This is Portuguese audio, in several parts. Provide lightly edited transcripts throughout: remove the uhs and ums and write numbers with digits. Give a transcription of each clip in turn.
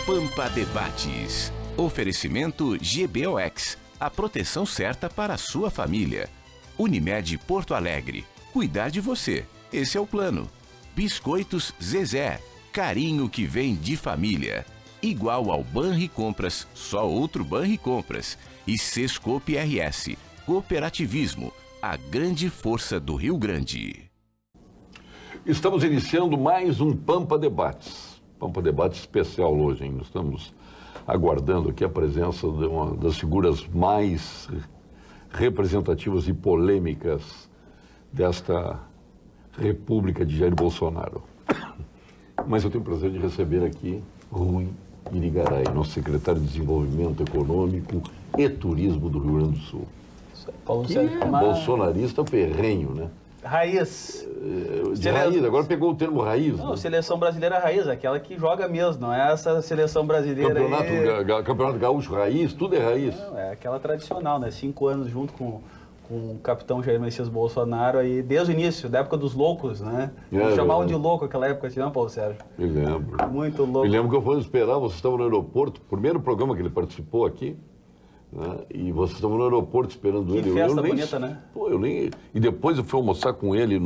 Pampa Debates. Oferecimento GBOX, a proteção certa para a sua família. Unimed Porto Alegre, cuidar de você, esse é o plano. Biscoitos Zezé, carinho que vem de família. Igual ao Banricompras, só outro Banricompras. E Sescope RS, cooperativismo, a grande força do Rio Grande. Estamos iniciando mais um Pampa Debates. Pampa Debates especial hoje, hein? Nós estamos aguardando aqui a presença de uma das figuras mais representativas e polêmicas desta República de Jair Bolsonaro. Mas eu tenho o prazer de receber aqui Rui Irigaray, nosso secretário de Desenvolvimento Econômico e Turismo do Rio Grande do Sul. Que é bolsonarista ferrenho, né? Raiz. De raiz, agora pegou o termo raiz. Não, né? Seleção brasileira raiz, aquela que joga mesmo, não é essa seleção brasileira Campeonato Gaúcho raiz, tudo é raiz. Não, é aquela tradicional, né? 5 anos junto com o capitão Jair Messias Bolsonaro aí, desde o início, da época dos loucos, né? Chamavam de louco aquela época, não, Paulo Sérgio? Me lembro. Muito louco. Me lembro que eu fui esperar, vocês estavam no aeroporto, primeiro programa que ele participou aqui, né? E vocês estavam no aeroporto esperando ele. Que festa bonita, né? Pô, e depois eu fui almoçar com ele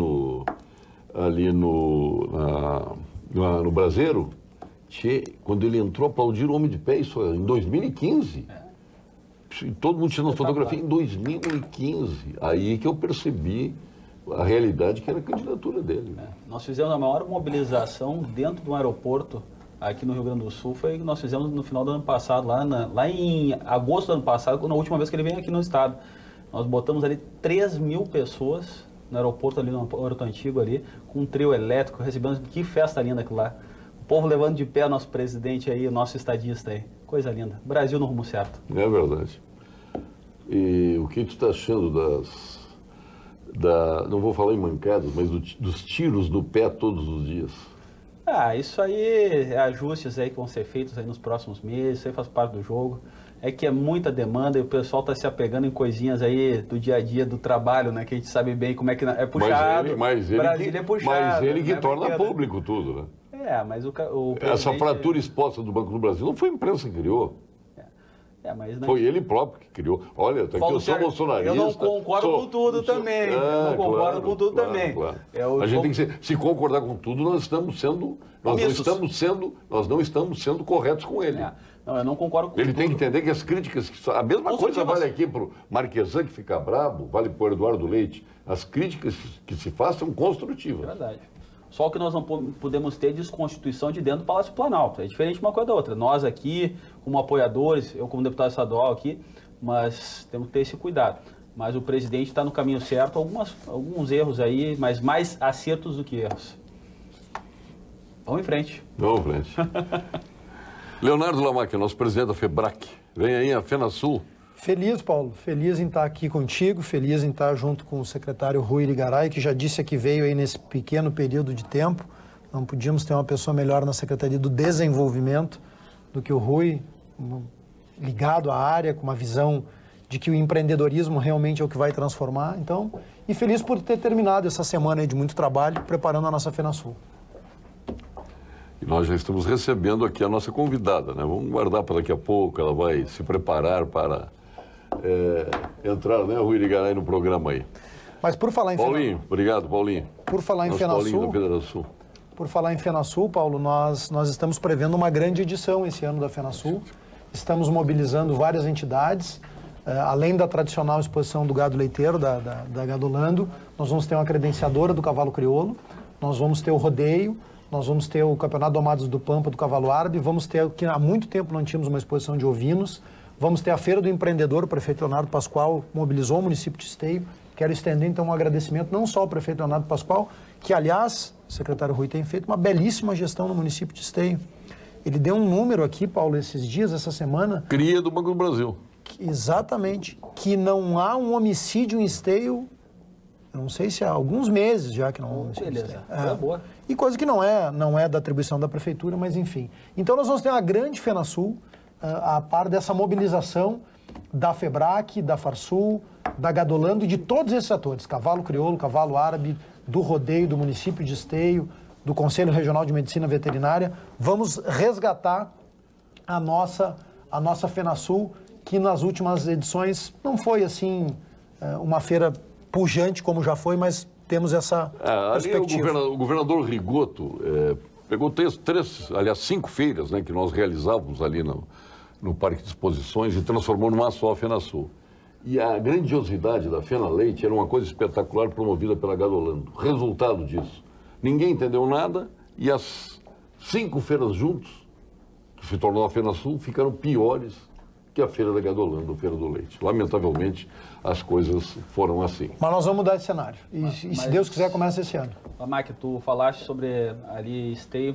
ali no Braseiro. Quando ele entrou, aplaudiram o homem de pé, isso em 2015. E todo mundo tirando fotografia em 2015. Aí que eu percebi a realidade que era a candidatura dele. Nós fizemos a maior mobilização dentro do aeroporto aqui no Rio Grande do Sul, foi que nós fizemos no final do ano passado, lá em agosto do ano passado, na última vez que ele veio aqui no estado. Nós botamos ali 3.000 pessoas no aeroporto, ali no aeroporto antigo ali, com um trio elétrico, recebendo, que festa linda aquilo lá. O povo levando de pé o nosso presidente aí, o nosso estadista aí. Coisa linda. Brasil no rumo certo. É verdade. E o que tu está achando não vou falar em mancadas, mas dos tiros no pé todos os dias? Isso aí é ajustes aí que vão ser feitos aí nos próximos meses, isso aí faz parte do jogo. É que é muita demanda e o pessoal está se apegando em coisinhas aí do dia a dia, do trabalho, né? Que a gente sabe bem como é que é puxado. Brasília é puxado. Mas ele que torna público tudo, né? Mas o Essa fratura exposta do Banco do Brasil não foi a imprensa que criou. Mas não... Foi ele próprio que criou. Olha, até que eu sou bolsonarista. Eu não concordo com tudo também. Eu não concordo com tudo também. Claro. A gente tem que se concordar com tudo, nós não estamos sendo corretos com ele. Não, eu não concordo com ele tem que entender que as críticas... A mesma coisa vale aqui para o Marquesan, que fica brabo, vale para o Eduardo Leite. As críticas que se fazem são construtivas. É verdade. Só que nós não podemos ter desconstituição de dentro do Palácio Planalto. É diferente uma coisa da outra. Nós aqui, como apoiadores, eu como deputado estadual aqui, mas temos que ter esse cuidado. Mas o presidente está no caminho certo, alguns erros aí, mas mais acertos do que erros. Vamos em frente. Vamos em frente. Leonardo Lamacchia, nosso presidente da FEBRAC. Vem aí a FenaSul. Feliz, Paulo. Feliz em estar aqui contigo, feliz em estar junto com o secretário Rui Irigaray, que já disse que veio aí nesse pequeno período de tempo. Não podíamos ter uma pessoa melhor na Secretaria do Desenvolvimento do que o Rui, ligado à área, com uma visão de que o empreendedorismo realmente é o que vai transformar. Então, e feliz por ter terminado essa semana aí de muito trabalho, preparando a nossa FenaSul. E nós já estamos recebendo aqui a nossa convidada, né? Vamos guardar para daqui a pouco, ela vai se preparar para entrar, né, Rui Irigaray, no programa aí. Mas por falar em Paulinho, obrigado, Paulinho. Por falar em FenaSul, por falar em FenaSul, Paulo, nós estamos prevendo uma grande edição esse ano da FenaSul. Estamos mobilizando várias entidades, além da tradicional exposição do gado leiteiro, da Gadolando, nós vamos ter uma credenciadora do cavalo crioulo, nós vamos ter o rodeio, nós vamos ter o Campeonato Domados do Pampa do Cavalo Árabe, vamos ter, que há muito tempo não tínhamos uma exposição de ovinos, vamos ter a Feira do Empreendedor, o prefeito Leonardo Pascoal mobilizou o município de Esteio. Quero estender, então, um agradecimento não só ao prefeito Leonardo Pascoal, que, aliás, o secretário Rui tem feito uma belíssima gestão no município de Esteio. Ele deu um número aqui, Paulo, esses dias, essa semana... Cria do Banco do Brasil. Exatamente. Que não há um homicídio em Esteio, não sei se há alguns meses já que não há um homicídio em Esteio. Boa. E coisa que não é da atribuição da prefeitura, mas enfim. Então, nós vamos ter uma grande FenaSul, a par dessa mobilização da FEBRAC, da Farsul, da Gadolando e de todos esses atores, cavalo crioulo, cavalo árabe, do rodeio, do município de Esteio, do Conselho Regional de Medicina Veterinária. Vamos resgatar a nossa FenaSul, que nas últimas edições não foi assim uma feira pujante como já foi, mas temos essa perspectiva. O governador Rigoto pegou cinco feiras, né, que nós realizávamos ali no Parque de Exposições e transformou numa só FenaSul. E a grandiosidade da FenaLeite era uma coisa espetacular promovida pela Gadolando. Resultado disso, ninguém entendeu nada e as 5 feiras juntos, que se tornou a FenaSul, ficaram piores que a Feira da Gadolando, a Feira do Leite. Lamentavelmente, as coisas foram assim. Mas nós vamos mudar esse cenário. E se Deus quiser, começa esse ano. Mike, tu falaste sobre ali Esteio,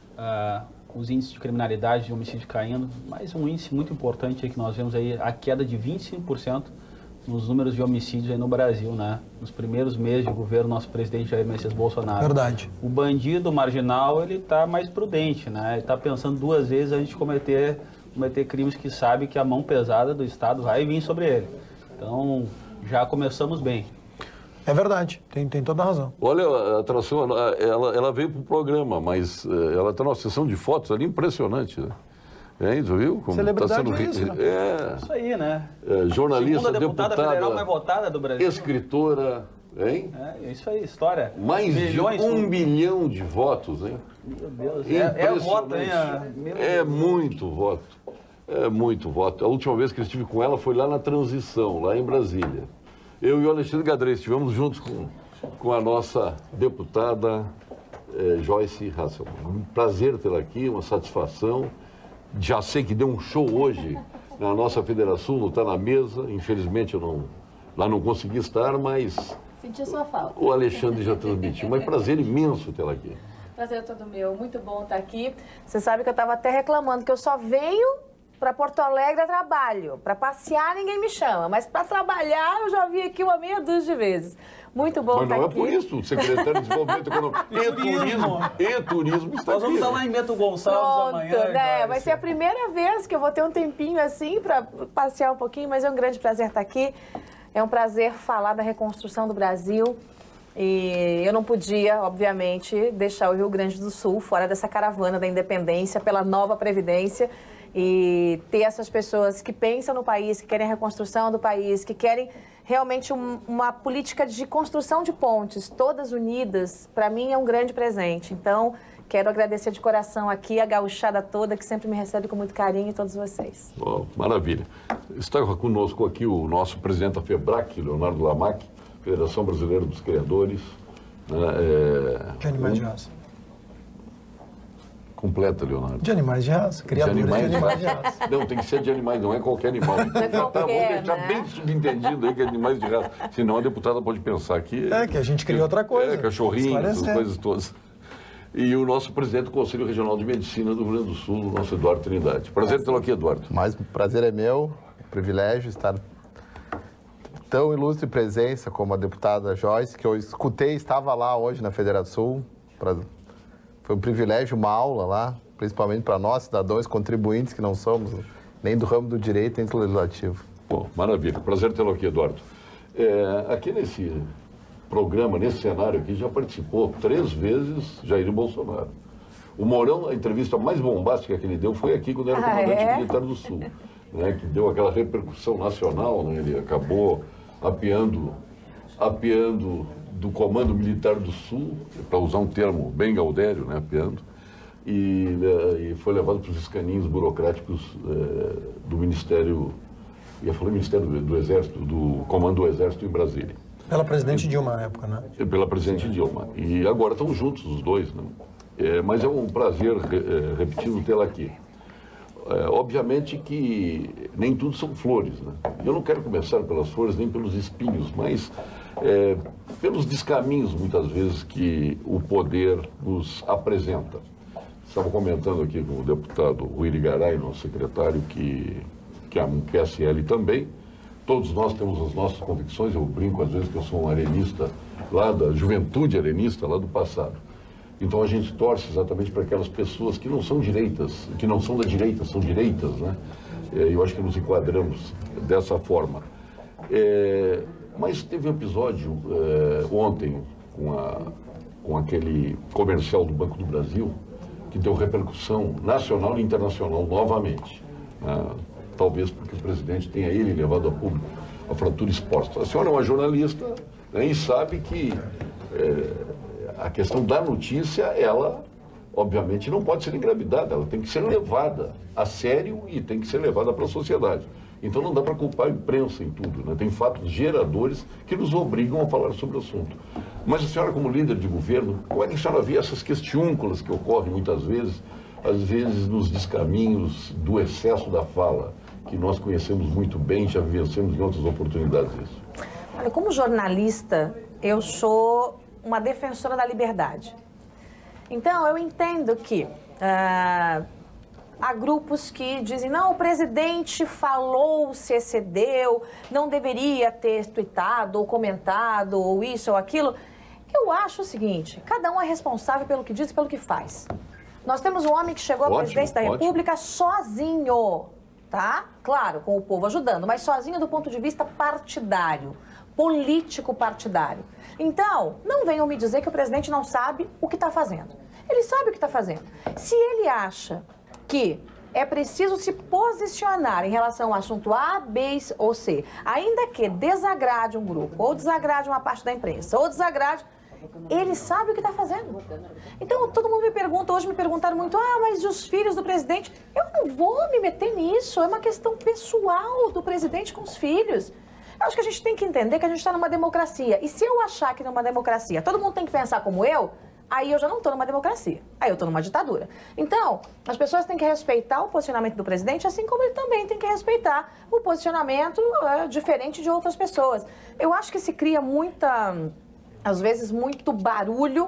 os índices de criminalidade de homicídio caindo, mas um índice muito importante que nós vemos aí, a queda de 25% nos números de homicídios aí no Brasil, né? Nos primeiros meses de governo, nosso presidente Jair Messias Bolsonaro. Verdade. O bandido marginal, ele está mais prudente, né? Ele está pensando 2 vezes antes de cometer crimes que sabe que a mão pesada do Estado vai vir sobre ele. Então, já começamos bem. É verdade, tem toda a razão. Olha, a atração, ela veio para o programa, mas ela está numa sessão de fotos ali impressionante, né? Tu viu? Como celebridade tá sendo... isso, né? Isso aí, né? Jornalista, segunda deputada federal mais votada do Brasil. Escritora, hein? Isso aí, história. Mais milhões, de 1 bilhão de votos, hein? Meu Deus, é voto, hein? Muito voto. É muito voto. A última vez que eu estive com ela foi lá na Transição, lá em Brasília. Eu e o Alexandre Gadrei estivemos juntos com a nossa deputada Joyce Hasselmann. Um prazer tê-la aqui, uma satisfação. Já sei que deu um show hoje na nossa Federação, não está na mesa. Infelizmente eu não consegui estar, mas... Senti sua falta. O Alexandre já transmitiu. Mas prazer imenso tê-la aqui. Prazer é todo meu. Muito bom estar aqui. Você sabe que eu estava até reclamando que eu só venho para Porto Alegre a trabalho. Para passear ninguém me chama, mas para trabalhar eu já vim aqui uma meia dúzia de vezes. Muito bom estar aqui. Mas não é por isso, o secretário de Desenvolvimento Econômico e Turismo está Nós vamos estar lá em Bento Gonçalves amanhã. Né? Vai ser a primeira vez que eu vou ter um tempinho assim para passear um pouquinho, mas é um grande prazer estar aqui. É um prazer falar da reconstrução do Brasil. E eu não podia, obviamente, deixar o Rio Grande do Sul fora dessa caravana da independência pela nova Previdência. E ter essas pessoas que pensam no país, que querem a reconstrução do país, que querem realmente uma política de construção de pontes, todas unidas, para mim é um grande presente. Então, quero agradecer de coração aqui a gauchada toda, que sempre me recebe com muito carinho, e todos vocês. Oh, maravilha. Está conosco aqui o nosso presidente da FEBRAC, Leonardo Lamac, Federação Brasileira dos Criadores. De animais de raça. Completa, Leonardo. De animais de raça. Criadores de animais de raça. Não, tem que ser de animais, não é qualquer animal. Não é qualquer, vamos deixar né? bem subentendido aí que é animais de raça. Senão a deputada pode pensar que... que a gente cria outra coisa. Cachorrinho, essas coisas todas. E o nosso presidente do Conselho Regional de Medicina do Rio Grande do Sul, o nosso Eduardo Trindade. Prazer tê-lo aqui, Eduardo. Mas o prazer é meu, privilégio estar tão ilustre presença como a deputada Joyce, que eu escutei, estava lá hoje na Federação. Foi um privilégio, uma aula lá, principalmente para nós, cidadãos contribuintes, que não somos nem do ramo do direito, nem do legislativo. Bom, maravilha. Prazer tê-lo aqui, Eduardo. Aqui nesse programa, nesse cenário aqui, já participou 3 vezes Jair Bolsonaro. O Mourão, a entrevista mais bombástica que ele deu foi aqui, quando era comandante militar do Sul, né, que deu aquela repercussão nacional, né, ele acabou apeando do Comando Militar do Sul, para usar um termo bem gaudério, né, apeando, e foi levado para os escaninhos burocráticos do Ministério, ia falar Ministério do Exército, do Comando do Exército em Brasília. Pela presidente Dilma na época, né? Pela presidente Dilma. E agora estão juntos os dois, né? Mas é um prazer, repetindo, tê-la aqui. Obviamente que nem tudo são flores, né? Eu não quero começar pelas flores nem pelos espinhos, mas pelos descaminhos, muitas vezes, que o poder nos apresenta. Estava comentando aqui com o deputado Rui Garay, nosso secretário, que é um PSL também. Todos nós temos as nossas convicções. Eu brinco às vezes que eu sou um arenista lá da juventude arenista, lá do passado. Então a gente torce exatamente para aquelas pessoas que não são direitas, que não são da direita, são direitas, né? Eu acho que nos enquadramos dessa forma. Mas teve um episódio ontem com aquele comercial do Banco do Brasil, que deu repercussão nacional e internacional novamente. Talvez porque o presidente tenha ele levado a público a fratura exposta. A senhora é uma jornalista, né, e sabe que a questão da notícia, ela obviamente não pode ser engravidada, ela tem que ser levada a sério e tem que ser levada para a sociedade. Então não dá para culpar a imprensa em tudo, né? Tem fatos geradores que nos obrigam a falar sobre o assunto. Mas a senhora, como líder de governo, como é que a senhora vê essas questiúnculas que ocorrem muitas vezes, às vezes nos descaminhos do excesso da fala, que nós conhecemos muito bem, já vivenciamos em outras oportunidades isso? Olha, como jornalista, eu sou uma defensora da liberdade. Então, eu entendo que há grupos que dizem, não, o presidente falou, se excedeu, não deveria ter tuitado ou comentado, ou isso ou aquilo. Eu acho o seguinte, cada um é responsável pelo que diz e pelo que faz. Nós temos um homem que chegou à presidência da República sozinho, tá? Claro, com o povo ajudando, mas sozinho do ponto de vista partidário, político partidário. Então, não venham me dizer que o presidente não sabe o que está fazendo. Ele sabe o que está fazendo. Se ele acha que é preciso se posicionar em relação ao assunto A, B ou C, ainda que desagrade um grupo, ou desagrade uma parte da imprensa, ou desagrade, ele sabe o que está fazendo. Então, todo mundo me pergunta, hoje me perguntaram muito, mas e os filhos do presidente? Eu não vou me meter nisso, é uma questão pessoal do presidente com os filhos. Eu acho que a gente tem que entender que a gente está numa democracia, e se eu achar que numa democracia todo mundo tem que pensar como eu, aí eu já não estou numa democracia, aí eu estou numa ditadura. Então, as pessoas têm que respeitar o posicionamento do presidente, assim como ele também tem que respeitar o posicionamento diferente de outras pessoas. Eu acho que se cria às vezes, muito barulho,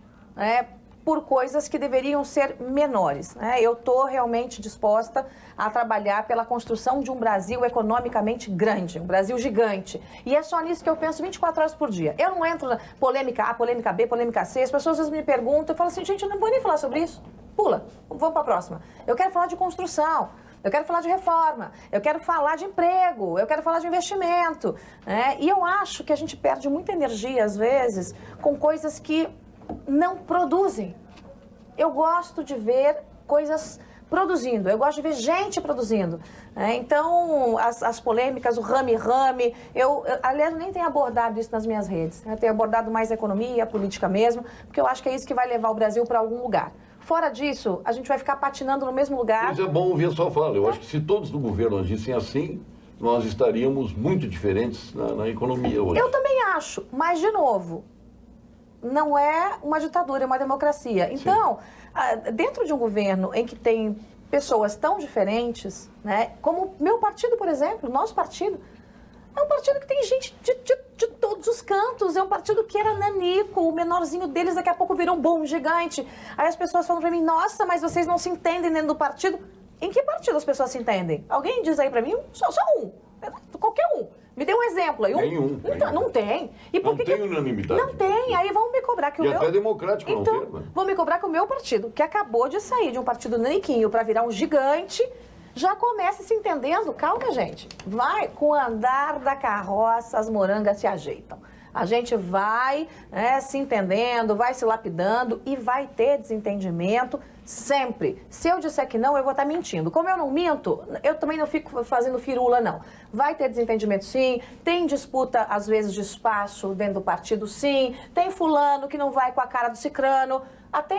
por coisas que deveriam ser menores. Eu estou realmente disposta a trabalhar pela construção de um Brasil economicamente grande, um Brasil gigante. E é só nisso que eu penso 24 horas por dia. Eu não entro na polêmica A, polêmica B, polêmica C. As pessoas às vezes me perguntam, eu falo assim, gente, eu não vou nem falar sobre isso. Pula, vamos para a próxima. Eu quero falar de construção, eu quero falar de reforma, eu quero falar de emprego, eu quero falar de investimento. E eu acho que a gente perde muita energia, às vezes, com coisas que não produzem. Eu gosto de ver coisas produzindo, eu gosto de ver gente produzindo. Então, as polêmicas, o rame-rame, aliás, nem tenho abordado isso nas minhas redes. Eu tenho abordado mais a economia, a política mesmo, porque eu acho que é isso que vai levar o Brasil para algum lugar. Fora disso, a gente vai ficar patinando no mesmo lugar. Mas é bom ouvir a sua fala. Eu acho que se todos do governo agissem assim, nós estaríamos muito diferentes na economia hoje. Eu também acho, mas, de novo, não é uma ditadura, é uma democracia. Então, dentro de um governo em que tem pessoas tão diferentes, como meu partido, por exemplo, nosso partido, é um partido que tem gente de todos os cantos, é um partido que era nanico, o menorzinho deles daqui a pouco virou um bom gigante. Aí as pessoas falam pra mim, nossa, mas vocês não se entendem dentro do partido. Em que partido as pessoas se entendem? Alguém diz aí pra mim, só um, qualquer um. Me dê um exemplo aí. Nenhum. Não tem. E por não tem unanimidade. Não tem. Aí vão me cobrar que o meu... até democrático não tem. Vão me cobrar que o meu partido, que acabou de sair de um partido naniquinho para virar um gigante, já começa se entendendo. Calma, gente. Vai, com o andar da carroça, as morangas se ajeitam. A gente vai se entendendo, vai se lapidando e vai ter desentendimento sempre. Se eu disser que não, eu vou estar mentindo. Como eu não minto, eu também não fico fazendo firula, não. Vai ter desentendimento, sim. Tem disputa, às vezes, de espaço dentro do partido, sim. Tem fulano que não vai com a cara do cicrano. Até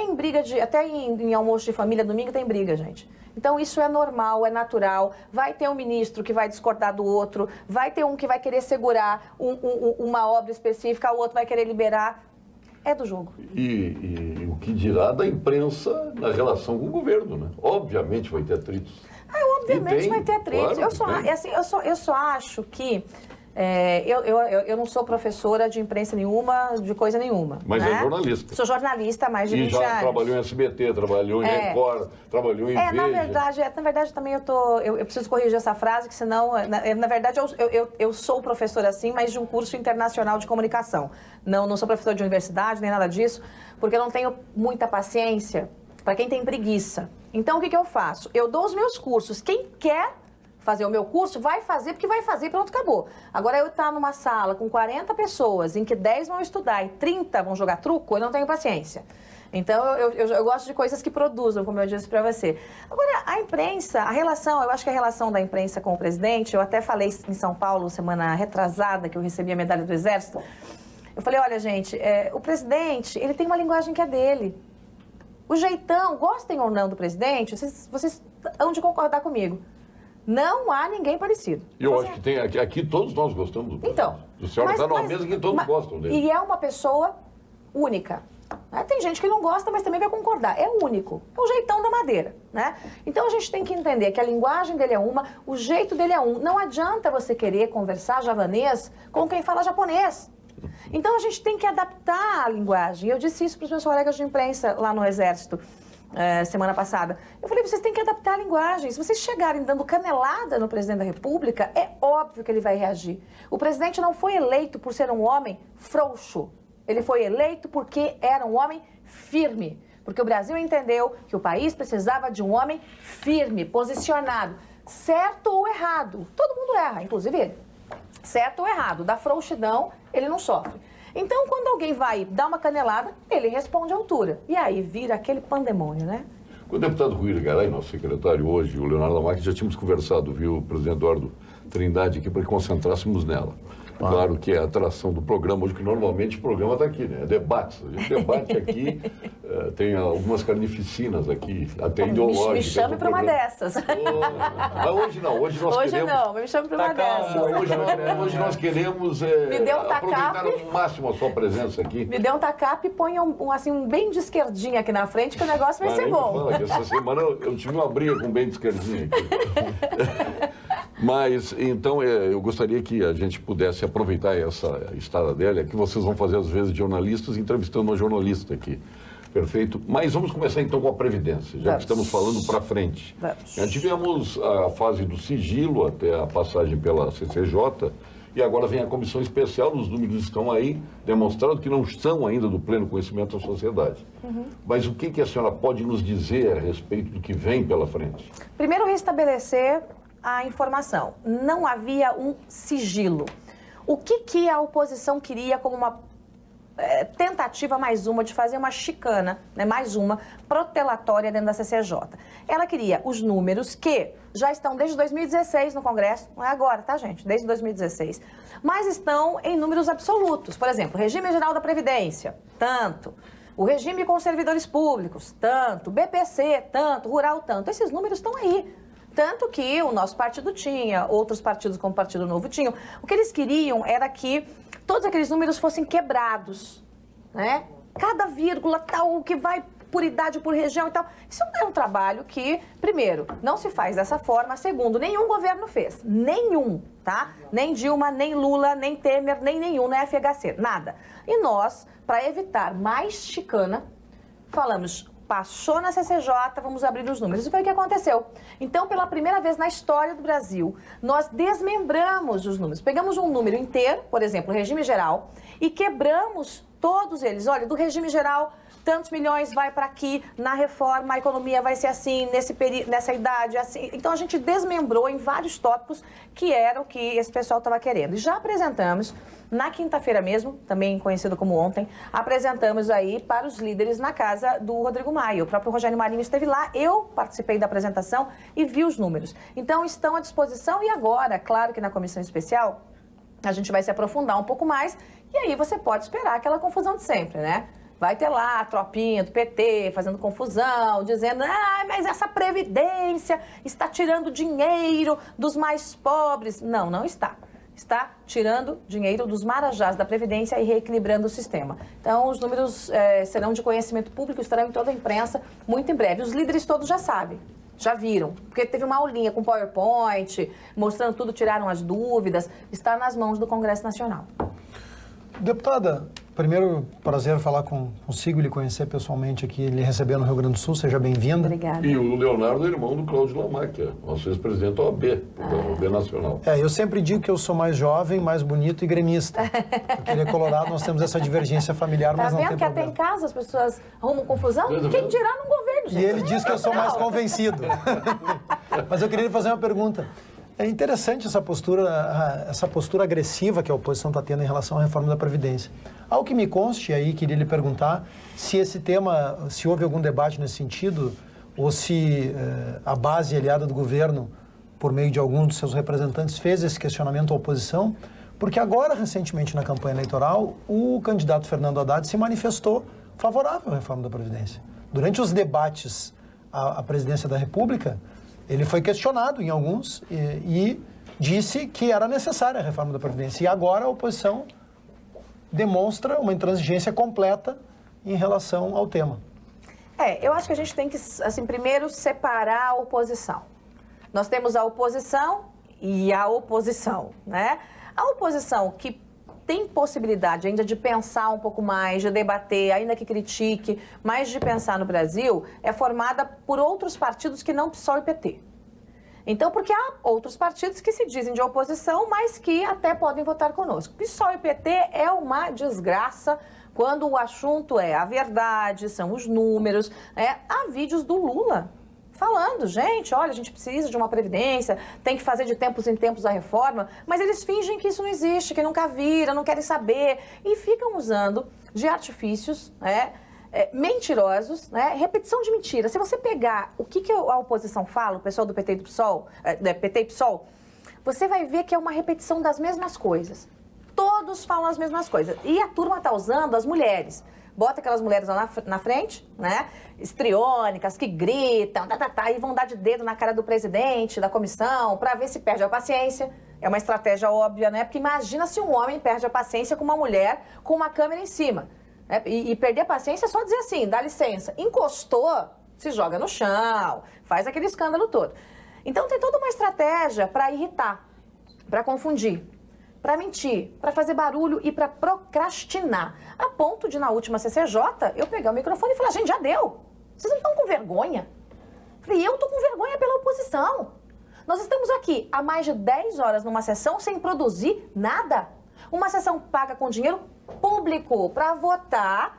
em almoço de família, domingo, tem briga, gente. Então, isso é normal, é natural. Vai ter um ministro que vai discordar do outro, vai ter um que vai querer segurar uma obra específica, o outro vai querer liberar. É do jogo. E o que dirá da imprensa na relação com o governo, né? Obviamente vai ter atritos. Obviamente vai ter atritos. Claro, eu só acho que... eu não sou professora de imprensa nenhuma, de coisa nenhuma. Mas é jornalista. Sou jornalista há mais de 20 anos. E já trabalhou em SBT, trabalhou em Record, trabalhou em Veja. Na verdade também eu preciso corrigir essa frase, que senão... Na verdade, eu sou professora sim, mas de um curso internacional de comunicação. Não sou professora de universidade, nem nada disso, porque eu não tenho muita paciência para quem tem preguiça. Então, o que eu faço? Eu dou os meus cursos. Quem quer fazer o meu curso, vai fazer porque vai fazer e pronto, acabou. Agora eu estar numa sala com 40 pessoas, em que 10 vão estudar e 30 vão jogar truco, eu não tenho paciência. Então, eu gosto de coisas que produzam, como eu disse para você. Agora, a imprensa, eu acho que a relação da imprensa com o presidente, eu até falei em São Paulo, semana retrasada, que eu recebi a medalha do Exército, eu falei, olha, gente, o presidente, ele tem uma linguagem que é dele. O jeitão, gostem ou não do presidente, vocês hão de concordar comigo. Não há ninguém parecido. Eu acho que tem, aqui todos nós gostamos do presidente. Então. O senhor está numa mesa que todos gostam dele. E é uma pessoa única. Tem gente que não gosta, mas também vai concordar. É único. É o jeitão da madeira, né? Então a gente tem que entender que a linguagem dele é uma, o jeito dele é um. Não adianta você querer conversar javanês com quem fala japonês. Então a gente tem que adaptar a linguagem. Eu disse isso para os meus colegas de imprensa lá no Exército. Semana passada. Eu falei, vocês têm que adaptar a linguagem. Se vocês chegarem dando canelada no presidente da República, é óbvio que ele vai reagir. O presidente não foi eleito por ser um homem frouxo. Ele foi eleito porque era um homem firme. Porque o Brasil entendeu que o país precisava de um homem firme, posicionado. Certo ou errado. Todo mundo erra, inclusive ele. Certo ou errado. Da frouxidão, ele não sofre. Então, quando alguém vai dar uma canelada, ele responde à altura. E aí vira aquele pandemônio, né? Com o deputado Rui Garay, nosso secretário hoje, o Leonardo Lamarck, já tínhamos conversado, viu, o presidente Eduardo Trindade aqui, para que concentrássemos nela. Claro que é a atração do programa hoje, que normalmente o programa está aqui, né? É debates. A gente debate aqui, tem algumas carnificinas aqui, até ideológicas. Me chame para uma dessas. Mas hoje não, hoje nós queremos... Hoje não, me chame para uma dessas. Hoje nós queremos aproveitar ao máximo a sua presença aqui. Me dê um tacape e ponha um bem de esquerdinha aqui na frente, que o negócio vai ser bom. Fala que essa semana eu tive uma briga com bem de esquerdinha aqui. Mas, então, eu gostaria que a gente pudesse aproveitar essa estada dela, que vocês vão fazer, às vezes, jornalistas, entrevistando uma jornalista aqui. Perfeito? Mas vamos começar, então, com a Previdência, já que estamos falando para frente. Tivemos a fase do sigilo, até a passagem pela CCJ, e agora vem a comissão especial, os números estão aí, demonstrando que não estão ainda do pleno conhecimento da sociedade. Mas o que a senhora pode nos dizer a respeito do que vem pela frente? Primeiro, restabelecer a informação. Não havia um sigilo. O que a oposição queria como uma tentativa mais uma de fazer uma chicana, né, mais uma protelatória dentro da CCJ. Ela queria os números que já estão desde 2016 no Congresso, não é agora, tá, gente? Desde 2016. Mas estão em números absolutos. Por exemplo, regime geral da Previdência, tanto. O regime com servidores públicos, tanto. BPC, tanto. Rural, tanto. Esses números estão aí. Tanto que o nosso partido tinha, outros partidos como o Partido Novo tinham. O que eles queriam era que todos aqueles números fossem quebrados, né? Cada vírgula, tal, que vai por idade, por região e tal. Isso é um trabalho que, primeiro, não se faz dessa forma. Segundo, nenhum governo fez. Nenhum, tá? Nem Dilma, nem Lula, nem Temer, nem nenhum, nem FHC, nada. E nós, para evitar mais chicana, falamos... Passou na CCJ, vamos abrir os números. Isso foi o que aconteceu. Então, pela primeira vez na história do Brasil, nós desmembramos os números. Pegamos um número inteiro, por exemplo, o regime geral, e quebramos todos eles. Olha, do regime geral, tantos milhões vai para aqui, na reforma a economia vai ser assim, nessa idade, assim. Então, a gente desmembrou em vários tópicos que era o que esse pessoal estava querendo. E já apresentamos, na quinta-feira mesmo, também conhecido como ontem, apresentamos aí para os líderes na casa do Rodrigo Maia. O próprio Rogério Marinho esteve lá, eu participei da apresentação e vi os números. Então, estão à disposição e agora, claro que na comissão especial, a gente vai se aprofundar um pouco mais e aí você pode esperar aquela confusão de sempre, né? Vai ter lá a tropinha do PT fazendo confusão, dizendo mas essa Previdência está tirando dinheiro dos mais pobres. Não, não está. Está tirando dinheiro dos marajás da Previdência e reequilibrando o sistema. Então, os números serão de conhecimento público, estarão em toda a imprensa muito em breve. Os líderes todos já sabem, já viram, porque teve uma aulinha com PowerPoint, mostrando tudo, tiraram as dúvidas, está nas mãos do Congresso Nacional. Deputada, primeiro, prazer falar consigo e lhe conhecer pessoalmente aqui, lhe receber no Rio Grande do Sul, seja bem-vinda. Obrigada. E o Leonardo é irmão do Cláudio Lamarck, nosso ex-presidente da OAB, da OAB Nacional. Eu sempre digo que eu sou mais jovem, mais bonito e gremista. Porque ele é colorado, nós temos essa divergência familiar, mas não tem problema. Tá vendo que até em casa as pessoas arrumam confusão? Quem dirá num governo, gente? E ele diz que eu sou mais convencido. Mas eu queria lhe fazer uma pergunta. É interessante essa postura agressiva que a oposição está tendo em relação à reforma da Previdência. Ao que me conste, aí queria lhe perguntar se esse tema, se houve algum debate nesse sentido, ou se a base aliada do governo, por meio de alguns dos seus representantes, fez esse questionamento à oposição, porque agora, recentemente, na campanha eleitoral, o candidato Fernando Haddad se manifestou favorável à reforma da Previdência. Durante os debates à presidência da República, ele foi questionado em alguns e disse que era necessária a reforma da Previdência. E agora a oposição demonstra uma intransigência completa em relação ao tema. Eu acho que a gente tem que, assim, primeiro separar a oposição. Nós temos a oposição e a oposição, né? A oposição que tem possibilidade ainda de pensar um pouco mais, de debater, ainda que critique, mas de pensar no Brasil, é formada por outros partidos que não PSOL e PT. Então, porque há outros partidos que se dizem de oposição, mas que até podem votar conosco. PSOL e PT é uma desgraça quando o assunto é a verdade, são os números. Há vídeos do Lula falando, gente, olha, a gente precisa de uma previdência, tem que fazer de tempos em tempos a reforma, mas eles fingem que isso não existe, que nunca viram, não querem saber, e ficam usando de artifícios, mentirosos, repetição de mentira. Se você pegar o que a oposição fala, o pessoal do PT e do PSOL, PT e PSOL, você vai ver que é uma repetição das mesmas coisas. Todos falam as mesmas coisas. E a turma está usando as mulheres. Bota aquelas mulheres lá na frente, histriônicas, que gritam, e vão dar de dedo na cara do presidente, da comissão, para ver se perde a paciência. É uma estratégia óbvia, né? Porque imagina se um homem perde a paciência com uma mulher com uma câmera em cima. E perder a paciência é só dizer assim, dá licença. Encostou, se joga no chão, faz aquele escândalo todo. Então tem toda uma estratégia para irritar, para confundir, para mentir, para fazer barulho e para procrastinar. A ponto de, na última CCJ, eu pegar o microfone e falar, gente, já deu. Vocês não estão com vergonha? Falei, eu estou com vergonha pela oposição. Nós estamos aqui há mais de 10 horas numa sessão sem produzir nada. Uma sessão paga com dinheiro público para votar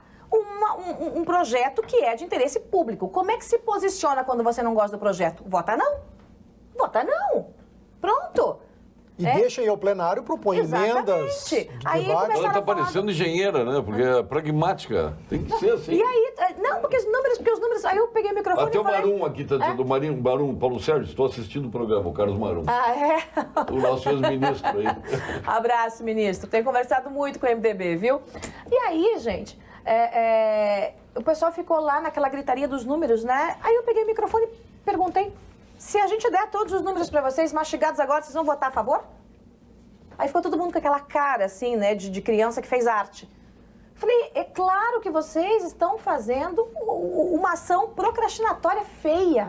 um projeto que é de interesse público. Como é que se posiciona quando você não gosta do projeto? Vota não. Vota não. Pronto. E deixa aí ao plenário, propõe emendas. Aí ela está parecendo engenheira, né? Porque é pragmática. Tem que ser assim. E aí, não, porque os números, aí eu peguei o microfone até e falei... o Marum aqui está dizendo, o Marum, Paulo Sérgio, estou assistindo o programa, o Carlos Marum. Ah, é? O nosso ex-ministro aí. Abraço, ministro. Tenho conversado muito com o MDB, viu? E aí, gente, o pessoal ficou lá naquela gritaria dos números, né? Aí eu peguei o microfone e perguntei, se a gente der todos os números para vocês, mastigados agora, vocês vão votar a favor? Aí ficou todo mundo com aquela cara, assim, né, de criança que fez arte. Falei, é claro que vocês estão fazendo uma ação procrastinatória feia.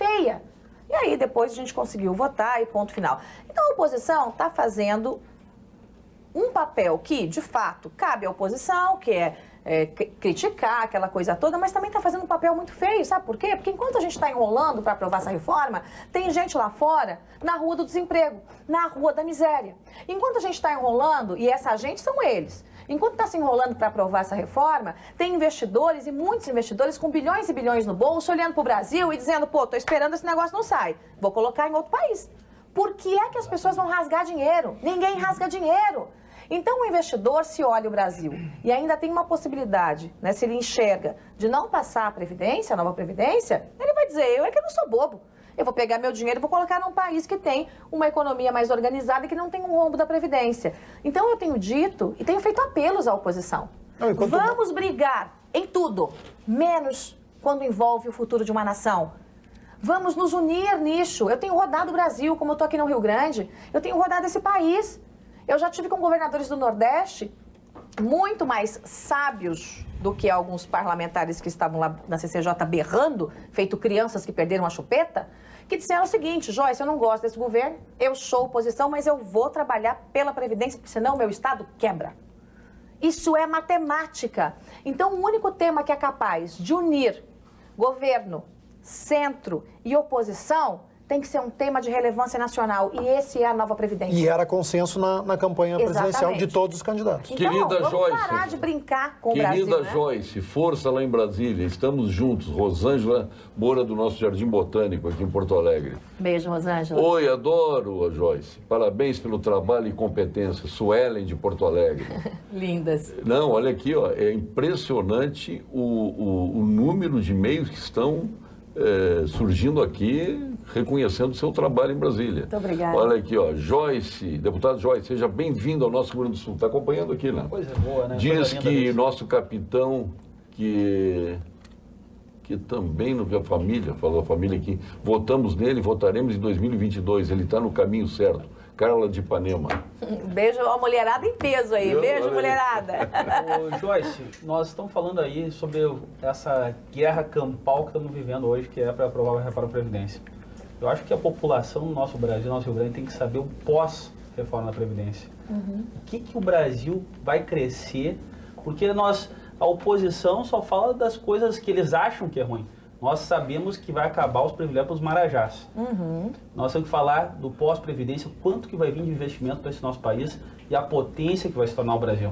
E aí depois a gente conseguiu votar e ponto final. Então a oposição está fazendo um papel que, de fato, cabe à oposição, que é criticar aquela coisa toda, mas também está fazendo um papel muito feio, sabe por quê? Porque enquanto a gente está enrolando para aprovar essa reforma, tem gente lá fora na rua do desemprego, na rua da miséria. Enquanto a gente está enrolando, e essa gente são eles, enquanto está se enrolando para aprovar essa reforma, tem investidores e muitos investidores com bilhões e bilhões no bolso, olhando para o Brasil e dizendo, pô, tô esperando esse negócio não sai, vou colocar em outro país. Por que é que as pessoas vão rasgar dinheiro? Ninguém rasga dinheiro. Então, o investidor, se olha o Brasil e ainda tem uma possibilidade, né, se ele enxerga de não passar a Previdência, a nova Previdência, ele vai dizer, eu não sou bobo. Eu vou pegar meu dinheiro e vou colocar num país que tem uma economia mais organizada e que não tem um rombo da Previdência. Então, eu tenho dito e tenho feito apelos à oposição. Vamos brigar em tudo, menos quando envolve o futuro de uma nação. Vamos nos unir nisso. Eu tenho rodado o Brasil, como eu estou aqui no Rio Grande, eu tenho rodado esse país. Eu já tive com governadores do Nordeste muito mais sábios do que alguns parlamentares que estavam lá na CCJ berrando, feito crianças que perderam a chupeta, que disseram o seguinte, Joyce, eu não gosto desse governo, eu sou oposição, mas eu vou trabalhar pela Previdência, porque senão o meu Estado quebra. Isso é matemática. Então, o único tema que é capaz de unir governo, centro e oposição tem que ser um tema de relevância nacional. E esse é a nova Previdência. E era consenso na campanha presidencial de todos os candidatos. Então, Querida vamos Joyce, parar de brincar com o Brasil, querida né? Joyce, força lá em Brasília, estamos juntos. Rosângela Moura, do nosso Jardim Botânico, aqui em Porto Alegre. Beijo, Rosângela. Oi, adoro a Joyce. Parabéns pelo trabalho e competência. Suelen, de Porto Alegre. Lindas. Não, olha aqui, ó, é impressionante o número de e-mails que estão surgindo aqui, reconhecendo o seu trabalho em Brasília. Muito obrigada. Olha aqui, ó, Joyce, deputado Joyce, seja bem-vindo ao nosso Rio Grande do Sul. Está acompanhando aqui, né? Coisa boa, né? Diz que nosso capitão, que também a família, falou a família aqui, votamos nele, votaremos em 2022, ele está no caminho certo. Carla de Ipanema. Beijo a mulherada em peso aí. Beijo, mulherada. Ô, Joyce, nós estamos falando aí sobre essa guerra campal que estamos vivendo hoje, que é para aprovar a reforma da Previdência. Eu acho que a população do nosso Brasil, nosso Rio Grande, tem que saber o pós-reforma da Previdência. O que o Brasil vai crescer, porque a oposição só fala das coisas que eles acham que é ruim. Nós sabemos que vai acabar os privilégios para os marajás. Nós temos que falar do pós-previdência, quanto que vai vir de investimento para esse nosso país e a potência que vai se tornar o Brasil.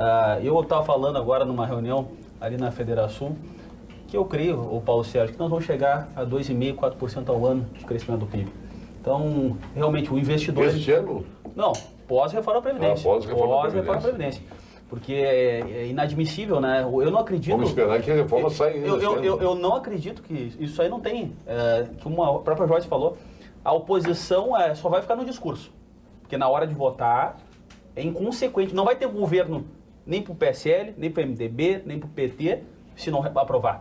Eu estava falando agora numa reunião ali na Federação, que eu creio, o Paulo Sérgio, que nós vamos chegar a 2,5%, 4% ao ano de crescimento do PIB. Então, realmente, o investidor... Este ano? Não, pós-reforma da Previdência. Pós-reforma da Previdência. Porque é inadmissível, né? Eu não acredito... Vamos esperar que a reforma saia. Eu não acredito que isso aí não tem. Como a própria Joyce falou, a oposição só vai ficar no discurso. Porque na hora de votar é inconsequente. Não vai ter governo nem para o PSL, nem para o MDB, nem para o PT, se não aprovar.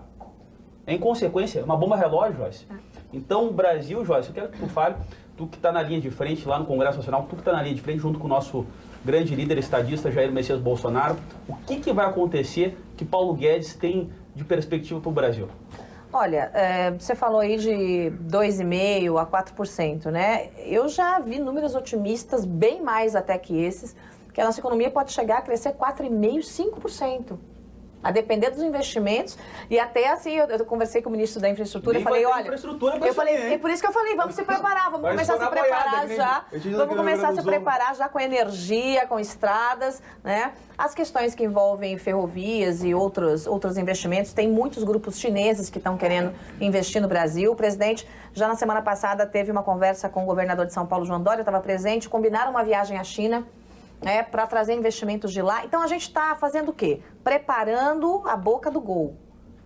É inconsequência, é uma bomba relógio, Joyce. Então, o Brasil, Joyce, eu quero que tu fale, tu que está na linha de frente lá no Congresso Nacional, tu que está na linha de frente junto com o nosso grande líder estadista Jair Messias Bolsonaro, o que vai acontecer que Paulo Guedes tem de perspectiva para o Brasil? Olha, você falou aí de 2,5% a 4%, né? Eu já vi números otimistas, bem mais até que esses, que a nossa economia pode chegar a crescer 4,5%, 5%. A depender dos investimentos. E até assim, eu conversei com o ministro da Infraestrutura e falei, olha... Eu falei, e por isso que eu falei, vamos se preparar, vamos começar a se preparar já. Vamos começar a se preparar já com energia, com estradas, né? As questões que envolvem ferrovias e outros investimentos, tem muitos grupos chineses que estão querendo investir no Brasil. O presidente, já na semana passada, teve uma conversa com o governador de São Paulo, João Dória, estava presente, combinaram uma viagem à China, para trazer investimentos de lá. Então, a gente está fazendo o quê? Preparando a boca do gol.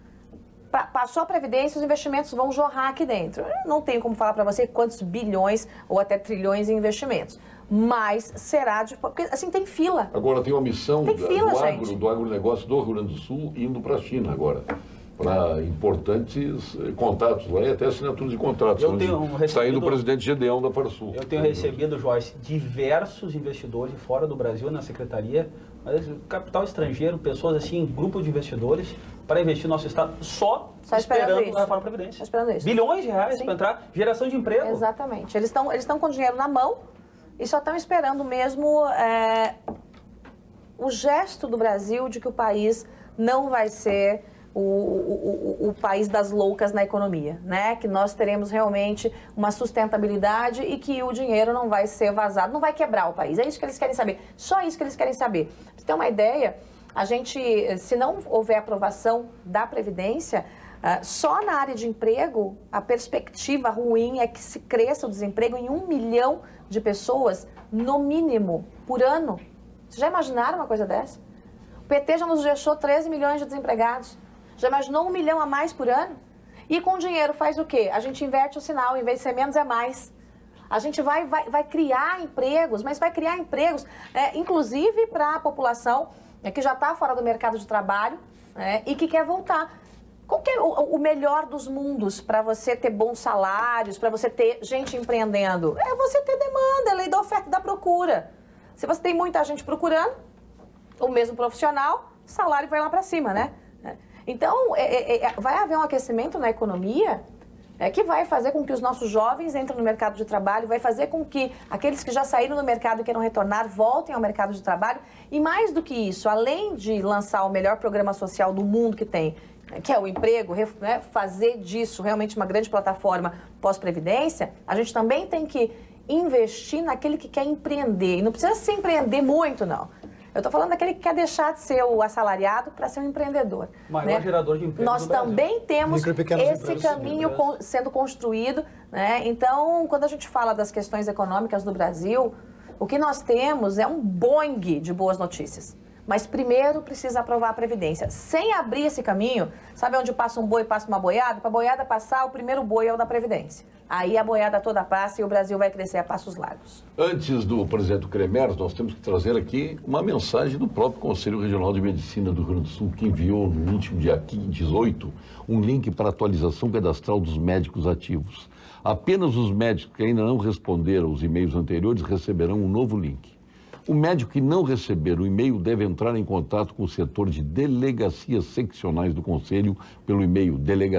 Passou a Previdência, os investimentos vão jorrar aqui dentro. Eu não tenho como falar para você quantos bilhões ou até trilhões em investimentos. Mas será porque, assim, tem fila. Agora tem uma missão do agronegócio do Rio Grande do Sul indo para a China agora. Para importantes contatos lá e até assinatura de contratos. Está indo o presidente Gedeão da Farsul. Eu tenho recebido, Joyce, diversos investidores de fora do Brasil na secretaria, mas capital estrangeiro, pessoas assim, grupo de investidores para investir no nosso estado só esperando a reforma da Previdência. Esperando isso. Bilhões de reais para entrar, geração de emprego. Exatamente. Eles estão com o dinheiro na mão e só estão esperando mesmo o gesto do Brasil de que o país não vai ser o país das loucas na economia, né? Que nós teremos realmente uma sustentabilidade e que o dinheiro não vai ser vazado, não vai quebrar o país. É isso que eles querem saber. Só isso que eles querem saber. Pra você ter uma ideia, a gente, se não houver aprovação da Previdência, só na área de emprego, a perspectiva ruim é que se cresça o desemprego em 1 milhão de pessoas, no mínimo, por ano. Vocês já imaginaram uma coisa dessa? O PT já nos deixou 13 milhões de desempregados. Já imaginou 1 milhão a mais por ano? E com dinheiro faz o quê? A gente inverte o sinal, em vez de ser menos é mais. A gente vai criar empregos, mas vai criar empregos, inclusive para a população que já está fora do mercado de trabalho e que quer voltar. Qual que é o melhor dos mundos para você ter bons salários, para você ter gente empreendendo? É você ter demanda, é lei da oferta e da procura. Se você tem muita gente procurando, o mesmo profissional, o salário vai lá para cima, né? Então, vai haver um aquecimento na economia que vai fazer com que os nossos jovens entrem no mercado de trabalho, vai fazer com que aqueles que já saíram do mercado e queiram retornar, voltem ao mercado de trabalho. E mais do que isso, além de lançar o melhor programa social do mundo que tem, que é o emprego, né, fazer disso realmente uma grande plataforma pós-previdência, a gente também tem que investir naquele que quer empreender. E não precisa se empreender muito, não. Eu estou falando daquele que quer deixar de ser o assalariado para ser um empreendedor. Maior gerador de emprego Nós também temos esse caminho sendo construído, né? Então, quando a gente fala das questões econômicas do Brasil, o que nós temos é um Boeing de boas notícias. Mas primeiro precisa aprovar a Previdência. Sem abrir esse caminho, sabe onde passa um boi, passa uma boiada? Para a boiada passar, o primeiro boi é o da Previdência. Aí a boiada toda passa e o Brasil vai crescer a passos largos. Antes do presidente Cremers, nós temos que trazer aqui uma mensagem do próprio Conselho Regional de Medicina do Rio Grande do Sul, que enviou no último dia 18 um link para atualização cadastral dos médicos ativos. Apenas os médicos que ainda não responderam aos e-mails anteriores receberão um novo link. O médico que não receber o e-mail deve entrar em contato com o setor de delegacias seccionais do Conselho pelo e-mail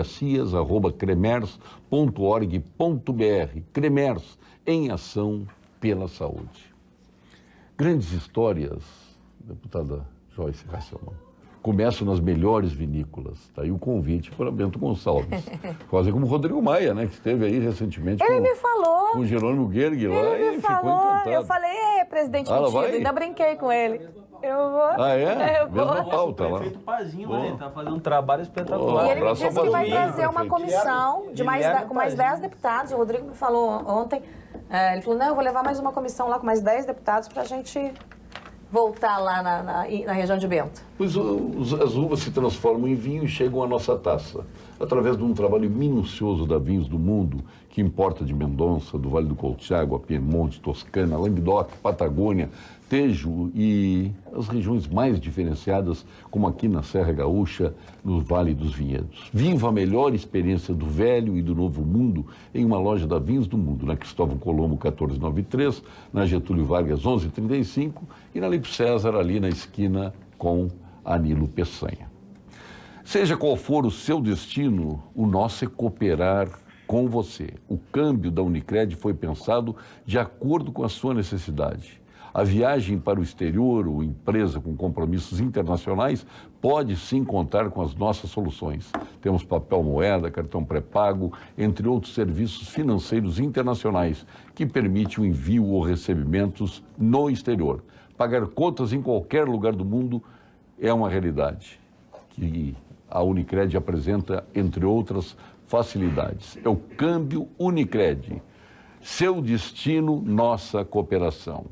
delegacias@cremers.org.br. Cremers, em ação pela saúde. Grandes histórias, deputada Joyce Hasselmann, começam nas melhores vinícolas. Está aí o convite para Bento Gonçalves. Fazer como o Rodrigo Maia, né, que esteve aí recentemente com o Jerônimo Gerg lá e ficou encantado. Eu falei, presidente metido, ainda brinquei com ele. Eu vou. Ah, é? Eu vou. Mesma pauta lá. O prefeito Pazinho lá, ele está fazendo um trabalho espetacular. E ele me disse que vai trazer uma comissão com mais 10 deputados. O Rodrigo me falou ontem. Ele falou, não, eu vou levar mais uma comissão lá com mais 10 deputados para a gente voltar lá na região de Bento. As uvas se transformam em vinho e chegam à nossa taça. Através de um trabalho minucioso da Vinhos do Mundo, que importa de Mendonça, do Vale do Colchagua, Piemonte, Toscana, Languedoc, Patagônia, Tejo e as regiões mais diferenciadas, como aqui na Serra Gaúcha, no Vale dos Vinhedos. Viva a melhor experiência do velho e do novo mundo em uma loja da Vinhos do Mundo, na Cristóvão Colombo 1493, na Getúlio Vargas 1135 e na Lípio César, ali na esquina com Anilo Peçanha. Seja qual for o seu destino, o nosso é cooperar com você. O câmbio da Unicred foi pensado de acordo com a sua necessidade. A viagem para o exterior ou empresa com compromissos internacionais pode sim contar com as nossas soluções. Temos papel moeda, cartão pré-pago, entre outros serviços financeiros internacionais que permite o envio ou recebimentos no exterior. Pagar contas em qualquer lugar do mundo é uma realidade que a Unicred apresenta, entre outras facilidades. É o câmbio Unicred. Seu destino, nossa cooperação.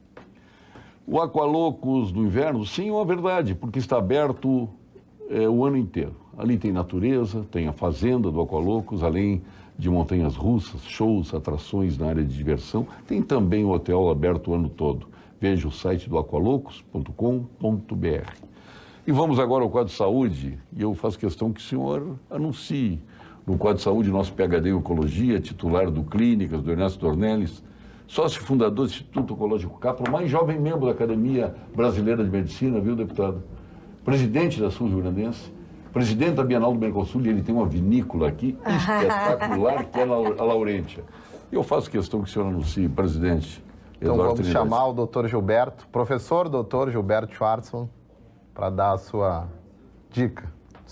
O Aqualocos do inverno, sim, é uma verdade, porque está aberto o ano inteiro. Ali tem natureza, tem a fazenda do Aqualocos, além de montanhas russas, shows, atrações na área de diversão. Tem também o hotel aberto o ano todo. Veja o site do aqualocos.com.br. E vamos agora ao quadro de saúde, e eu faço questão que o senhor anuncie no quadro de saúde nosso PhD em Oncologia, titular do Clínicas, do Ernesto Dornelles, sócio fundador do Instituto Oncológico Capra, mais jovem membro da Academia Brasileira de Medicina, viu, deputado? Presidente da Sul Rio Grandense, presidente da Bienal do Mercosul, e ele tem uma vinícola aqui espetacular, que é a Laurentia. E eu faço questão que o senhor anuncie, presidente. Então vamos chamar o doutor Gilberto, professor doutor Gilberto Schwartzman, para dar a sua dica.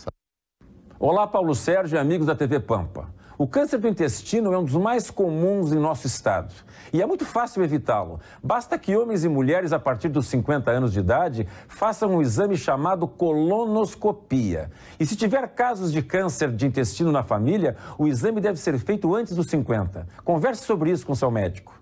Olá, Paulo Sérgio e amigos da TV Pampa. O câncer do intestino é um dos mais comuns em nosso estado e é muito fácil evitá-lo. Basta que homens e mulheres a partir dos 50 anos de idade façam um exame chamado colonoscopia. E se tiver casos de câncer de intestino na família, o exame deve ser feito antes dos 50. Converse sobre isso com seu médico.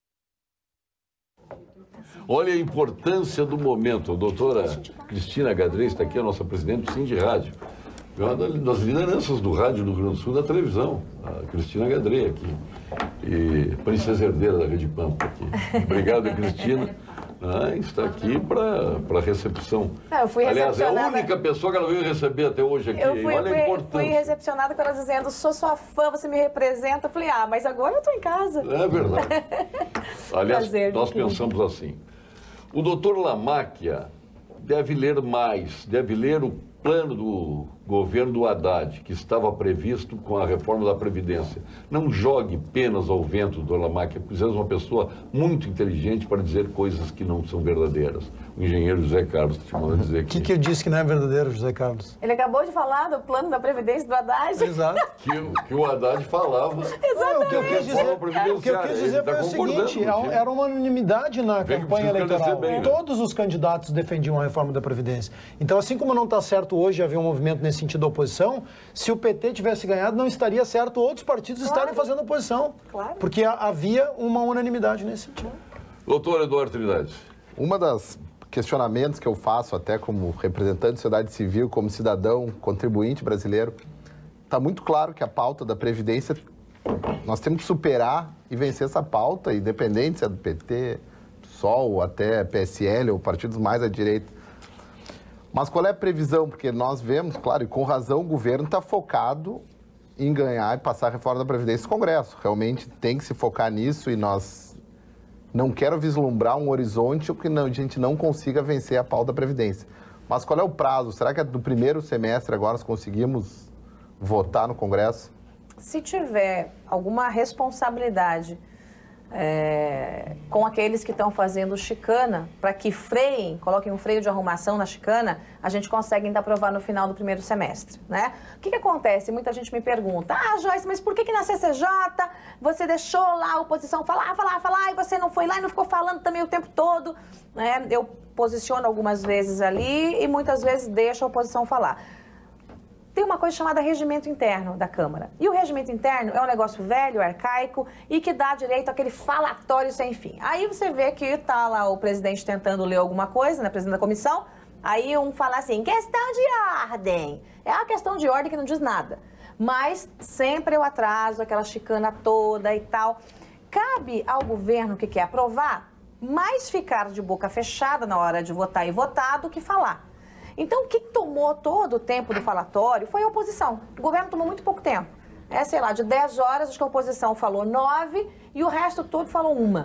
Olha a importância do momento. A doutora Cristina Gadrei está aqui, a nossa presidente do Sind Rádio. Uma das lideranças do rádio no Rio Grande do Sul, da televisão, a Cristina Gadrei aqui. E princesa herdeira da Rede Pampa aqui. Obrigado, Cristina. Está aqui para recepção. Eu fui Aliás, é a única pessoa que ela veio receber até hoje aqui. Olha a importância. Fui recepcionada com ela dizendo, sou sua fã, você me representa. Eu falei, mas agora eu estou em casa. É verdade. Aliás, prazer, nós pensamos assim. O doutor Lamáquia deve ler mais, deve ler o plano do governo do Haddad, que estava previsto com a reforma da Previdência. Não jogue penas ao vento, dona Máquia, porque você é uma pessoa muito inteligente para dizer coisas que não são verdadeiras. O engenheiro José Carlos te mandou dizer que... O que eu disse que não é verdadeiro, José Carlos? Ele acabou de falar do plano da Previdência do Haddad. Exato. Que o Haddad falava. Exatamente. O que eu quis dizer foi o seguinte, era uma unanimidade na campanha eleitoral. Bem, né? Todos os candidatos defendiam a reforma da Previdência. Então, assim como não está certo hoje haver um movimento nesse sentido da oposição, se o PT tivesse ganhado, não estaria certo outros partidos estarem fazendo oposição. Claro. Porque havia uma unanimidade nesse sentido. Doutor Eduardo Trindade. Uma das questionamentos que eu faço até como representante da sociedade civil, como cidadão, contribuinte brasileiro, está muito claro que a pauta da Previdência, nós temos que superar e vencer essa pauta, independente se é do PT, PSOL, até PSL ou partidos mais à direita. Mas qual é a previsão? Porque nós vemos, claro, e com razão, o governo está focado em ganhar e passar a reforma da Previdência no Congresso. Realmente tem que se focar nisso e nós não quero vislumbrar um horizonte que a gente não consiga vencer a pauta da Previdência. Mas qual é o prazo? Será que é do primeiro semestre agora nós conseguimos votar no Congresso? Se tiver alguma responsabilidade com aqueles que estão fazendo chicana, para que freiem, coloquem um freio de arrumação na chicana, a gente consegue ainda aprovar no final do primeiro semestre, né? O que acontece? Muita gente me pergunta, Joyce, mas por que na CCJ você deixou lá a oposição falar, e você não foi lá e não ficou falando também o tempo todo, né? Eu posiciono algumas vezes ali e muitas vezes deixo a oposição falar. Tem uma coisa chamada regimento interno da Câmara. E o regimento interno é um negócio velho, arcaico e que dá direito àquele falatório sem fim. Aí você vê que tá lá o presidente tentando ler alguma coisa, né, presidente da comissão, aí um fala assim, questão de ordem. É uma questão de ordem que não diz nada. Mas sempre eu atraso, aquela chicana toda e tal. Cabe ao governo que quer aprovar, mais ficar de boca fechada na hora de votar e votar do que falar. Então, quem tomou todo o tempo do falatório foi a oposição. O governo tomou muito pouco tempo. Sei lá, de 10 horas, acho que a oposição falou 9 e o resto todo falou 1.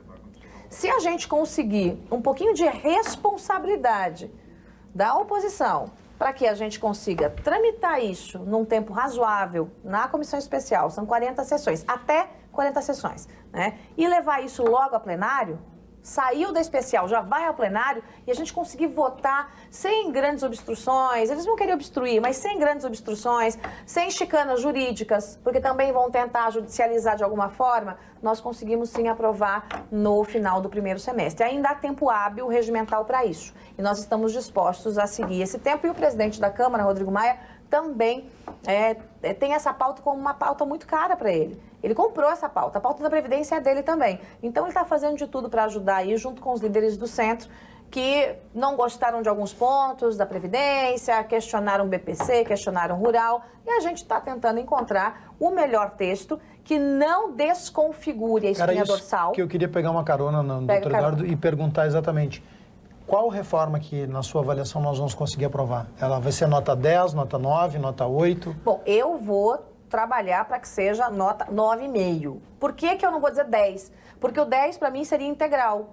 Se a gente conseguir um pouquinho de responsabilidade da oposição para que a gente consiga tramitar isso num tempo razoável na comissão especial, são 40 sessões, até 40 sessões, né? E levar isso logo a plenário, saiu da especial, já vai ao plenário e a gente conseguir votar sem grandes obstruções, eles vão querer obstruir, mas sem grandes obstruções, sem chicanas jurídicas, porque também vão tentar judicializar de alguma forma, nós conseguimos sim aprovar no final do primeiro semestre. Ainda há tempo hábil regimental para isso e nós estamos dispostos a seguir esse tempo e o presidente da Câmara, Rodrigo Maia, também tem essa pauta como uma pauta muito cara para ele. Ele comprou essa pauta, a pauta da Previdência é dele também. Então ele está fazendo de tudo para ajudar aí, junto com os líderes do centro, que não gostaram de alguns pontos da Previdência, questionaram o BPC, questionaram o Rural, e a gente está tentando encontrar o melhor texto que não desconfigure a espinha dorsal. Que eu queria pegar uma carona no doutor Eduardo e perguntar exatamente. Qual reforma que, na sua avaliação, nós vamos conseguir aprovar? Ela vai ser nota 10, nota 9, nota 8? Bom, eu vou trabalhar para que seja nota 9,5. Por que eu não vou dizer 10? Porque o 10, para mim, seria integral.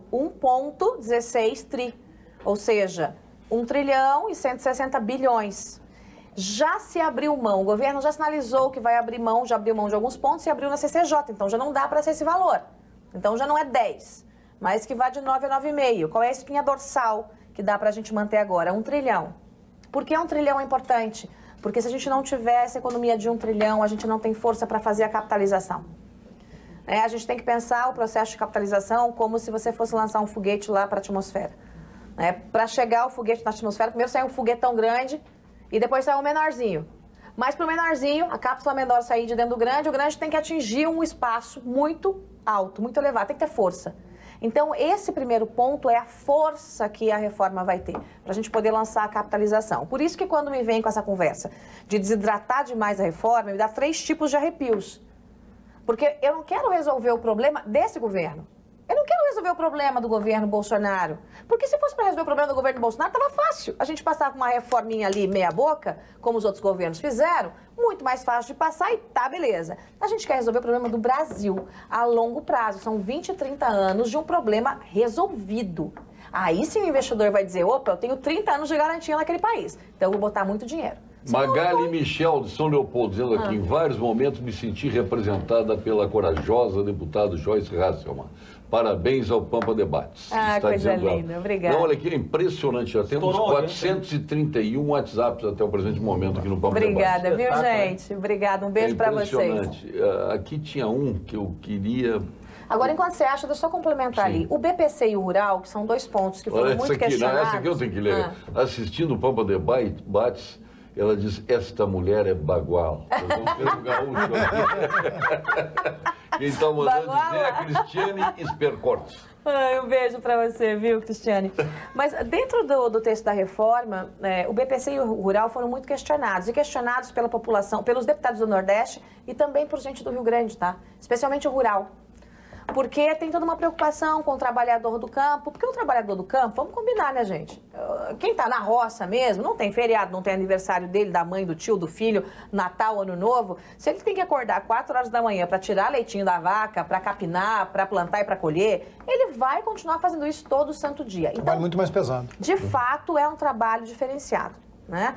1,16 tri. Ou seja, 1 trilhão e 160 bilhões. Já se abriu mão, o governo já sinalizou que vai abrir mão, já abriu mão de alguns pontos e abriu na CCJ. Então, já não dá para ser esse valor. Então, já não é 10. Mas que vai de 9 a 9,5. Qual é a espinha dorsal que dá para a gente manter agora? 1 trilhão. Por que 1 trilhão é importante? Porque se a gente não tiver essa economia de 1 trilhão, a gente não tem força para fazer a capitalização. A gente tem que pensar o processo de capitalização como se você fosse lançar um foguete lá para a atmosfera. Para chegar o foguete na atmosfera, primeiro sai um foguetão grande e depois sai um menorzinho. Mas para o menorzinho, a cápsula menor sair de dentro do grande, o grande tem que atingir um espaço muito alto, muito elevado, tem que ter força. Então, esse primeiro ponto é a força que a reforma vai ter, para a gente poder lançar a capitalização. Por isso que quando me vem com essa conversa de desidratar demais a reforma, me dá 3 tipos de arrepios. Porque eu não quero resolver o problema desse governo. Eu não quero resolver o problema do governo Bolsonaro. Porque se fosse para resolver o problema do governo Bolsonaro, estava fácil. A gente passava uma reforminha ali, meia boca, como os outros governos fizeram, muito mais fácil de passar e tá, beleza. A gente quer resolver o problema do Brasil a longo prazo. São 20, 30 anos de um problema resolvido. Aí sim o investidor vai dizer, opa, eu tenho 30 anos de garantia naquele país, então eu vou botar muito dinheiro. Magali Michel, de São Leopoldo, dizendo aqui, em vários momentos me senti representada pela corajosa deputada Joyce Hasselmann. Parabéns ao Pampa Debates. Ah, está coisa dizendo linda, obrigada. Não, olha aqui, é impressionante, já temos 431 WhatsApps até o presente momento aqui no Pampa Obrigada, Debates. viu, gente? Obrigada, um beijo para vocês. Impressionante. Aqui tinha um que eu queria... Agora, enquanto você acha, deixa eu só complementar ali. O BPC e o Rural, que são 2 pontos que foram muito questionados. Essa aqui eu tenho que ler. Assistindo o Pampa Debates, ela diz, esta mulher é bagual. Quem está mandando dizer é a Cristiane Spercortes. Um beijo para você, viu, Cristiane? Mas dentro do texto da reforma, o BPC e o Rural foram muito questionados. E questionados pela população, pelos deputados do Nordeste e também por gente do Rio Grande, tá? Especialmente o Rural. Porque tem toda uma preocupação com o trabalhador do campo. Porque o trabalhador do campo, vamos combinar, né, gente? Quem está na roça mesmo, não tem feriado, não tem aniversário dele, da mãe, do tio, do filho, Natal, Ano Novo. Se ele tem que acordar 4 horas da manhã para tirar leitinho da vaca, para capinar, para plantar e para colher, ele vai continuar fazendo isso todo santo dia. Então, trabalho muito mais pesado. De fato, é um trabalho diferenciado, né?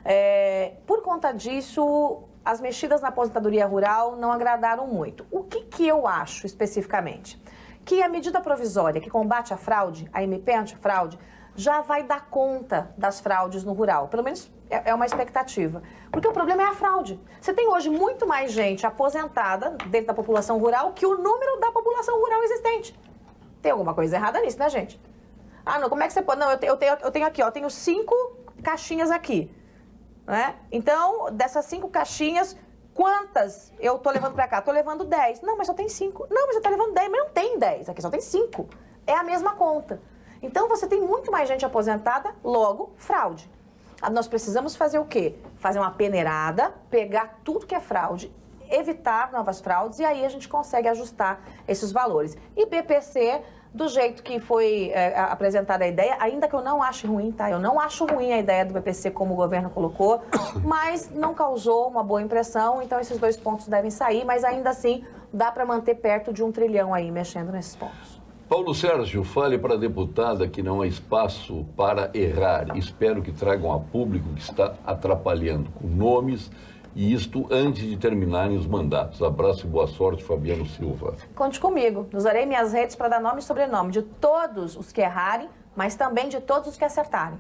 Por conta disso, as mexidas na aposentadoria rural não agradaram muito. O que eu acho especificamente? Que a medida provisória que combate a fraude, a MP antifraude, já vai dar conta das fraudes no rural. Pelo menos é uma expectativa. Porque o problema é a fraude. Você tem hoje muito mais gente aposentada dentro da população rural que o número da população rural existente. Tem alguma coisa errada nisso, né, gente? Ah, não, como é que você pode... Não, eu tenho aqui, ó, tenho 5 caixinhas aqui. Né? Então, dessas 5 caixinhas, quantas eu tô levando para cá? Tô levando 10. Não, mas só tem 5. Não, mas você tá levando 10, mas não tem 10. Aqui só tem 5. É a mesma conta. Então, você tem muito mais gente aposentada, logo, fraude. Nós precisamos fazer o quê? Fazer uma peneirada, pegar tudo que é fraude, evitar novas fraudes e aí a gente consegue ajustar esses valores. E BPC... do jeito que foi apresentada a ideia, ainda que eu não ache ruim, tá? Eu não acho ruim a ideia do BPC como o governo colocou, mas não causou uma boa impressão, então esses 2 pontos devem sair, mas ainda assim dá para manter perto de 1 trilhão aí, mexendo nesses pontos. Paulo Sérgio, fale para a deputada que não há espaço para errar. Espero que tragam a público que está atrapalhando com nomes, e isto antes de terminarem os mandatos. Abraço e boa sorte, Fabiano Silva. Conte comigo. Usarei minhas redes para dar nome e sobrenome de todos os que errarem, mas também de todos os que acertarem.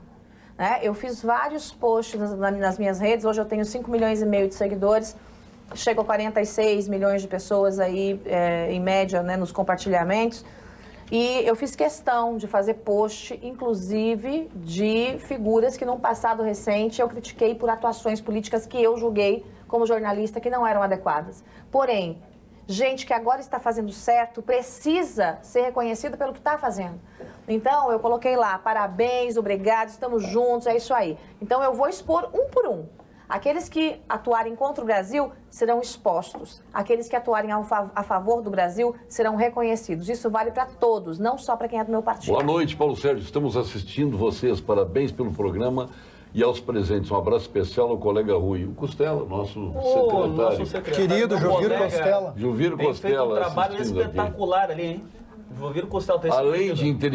Eu fiz vários posts nas minhas redes. Hoje eu tenho 5,5 milhões de seguidores. Chego a 46 milhões de pessoas aí, em média, né, nos compartilhamentos. E eu fiz questão de fazer post, inclusive, de figuras que, num passado recente, eu critiquei por atuações políticas que eu julguei, como jornalista, que não eram adequadas. Porém, gente que agora está fazendo certo precisa ser reconhecida pelo que está fazendo. Então, eu coloquei lá, parabéns, obrigado, estamos juntos, é isso aí. Então, eu vou expor um por um. Aqueles que atuarem contra o Brasil serão expostos. Aqueles que atuarem a favor do Brasil serão reconhecidos. Isso vale para todos, não só para quem é do meu partido. Boa noite, Paulo Sérgio. Estamos assistindo vocês. Parabéns pelo programa e aos presentes. Um abraço especial ao colega Rui. O Costela, nosso secretário. Querido Jovir Costela. Jovir Costela. Tem feito um trabalho espetacular aqui. Ali, hein? Jovir Costela tem além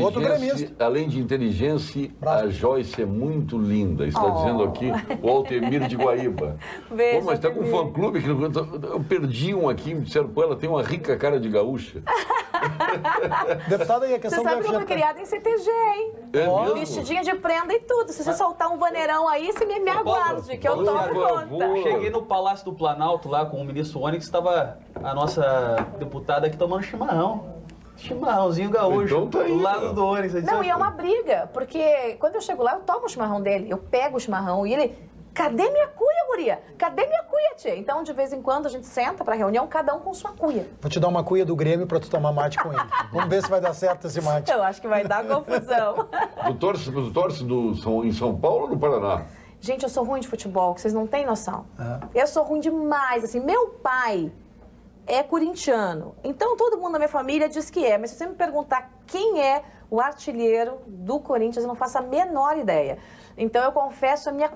de inteligência, a Joyce é muito linda. Está dizendo aqui o Altemir de Guaíba. Beijo, mas está com um fã-clube que eu perdi um aqui, me disseram, pô, ela tem uma rica cara de gaúcha. Deputada, e a questão você sabe que eu fui criada em CTG, hein? Vestidinha de prenda e tudo. Se você soltar um vaneirão aí, você me aguarde, que eu tomo conta. Cheguei no Palácio do Planalto lá com o ministro Onyx, estava a nossa deputada aqui tomando chimarrão. Chimarrãozinho gaúcho, então tá aí, do lado do Onyx. Não, e é uma briga, porque quando eu chego lá, eu tomo o chimarrão dele, eu pego o chimarrão e ele... Cadê minha cuia, guria? Cadê minha cuia, tia? Então, de vez em quando, a gente senta pra reunião, cada um com sua cuia. Vou te dar uma cuia do Grêmio pra tu tomar mate com ele. Vamos ver se vai dar certo esse mate. Eu acho que vai dar confusão. Tu torce em São Paulo ou no Paraná? Gente, eu sou ruim de futebol, que vocês não têm noção. Eu sou ruim demais, assim. Meu pai é corintiano. Então, todo mundo da minha família diz que é. Mas se você me perguntar quem é o artilheiro do Corinthians, eu não faço a menor ideia. Então, eu confesso a minha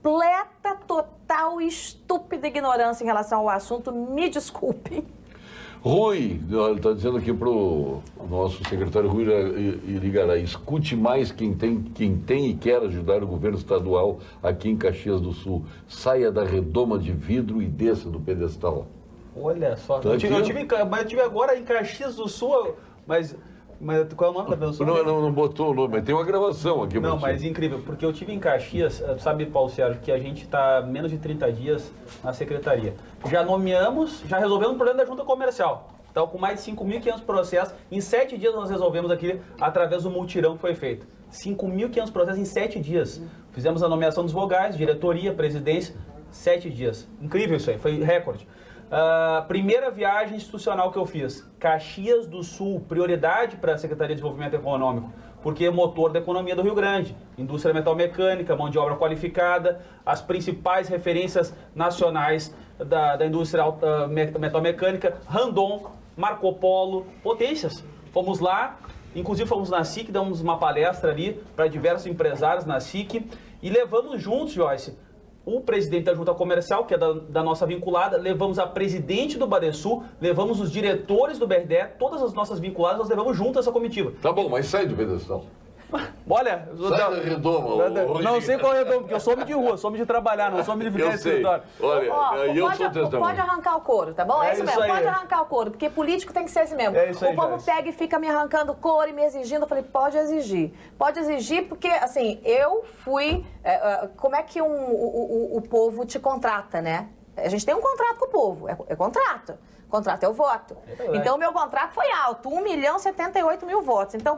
completa, total e estúpida ignorância em relação ao assunto. Me desculpem. Rui, está dizendo aqui para o nosso secretário Rui Irigaray, escute mais quem tem e quer ajudar o governo estadual aqui em Caxias do Sul. Saia da redoma de vidro e desça do pedestal. Olha só, Tá eu tive agora em Caxias do Sul, mas qual é o nome da pessoa? Não botou o nome, mas tem uma gravação aqui. Não, mas incrível, porque eu tive em Caxias, sabe, Paulo Sérgio, que a gente está menos de 30 dias na secretaria. Já nomeamos, já resolvemos o problema da junta comercial. Então, com mais de 5.500 processos, em 7 dias nós resolvemos aqui, através do multirão que foi feito. 5.500 processos em 7 dias. Fizemos a nomeação dos vogais, diretoria, presidência, 7 dias. Incrível isso aí, foi recorde. Primeira viagem institucional que eu fiz, Caxias do Sul, prioridade para a Secretaria de Desenvolvimento Econômico, porque é motor da economia do Rio Grande, indústria metalmecânica, mão de obra qualificada, as principais referências nacionais da indústria metalmecânica, Randon, Marco Polo, potências. Fomos lá, inclusive fomos na SIC, damos uma palestra ali para diversos empresários na SIC e levamos juntos, Joyce, o presidente da junta comercial, que é da nossa vinculada, levamos a presidente do Badesul, levamos os diretores do BRDE, todas as nossas vinculadas, nós levamos junto essa comitiva. Tá bom, mas sai do pedestal. Olha, sai da redoma. Não sei qual é a redoma, porque eu sou homem de rua, sou homem de trabalhar, não sou homem de ficar em escritório. Olha, eu sou testemunha. Pode arrancar o couro, tá bom? É isso mesmo, pode arrancar o couro, porque político tem que ser assim mesmo. O povo pega e fica me arrancando couro e me exigindo. Eu falei, pode exigir. Pode exigir porque, assim, eu fui... como é que o povo te contrata, né? A gente tem um contrato com o povo, é contrato. Contrato é o voto. Então, o meu contrato foi alto, 1.078.000 votos. Então,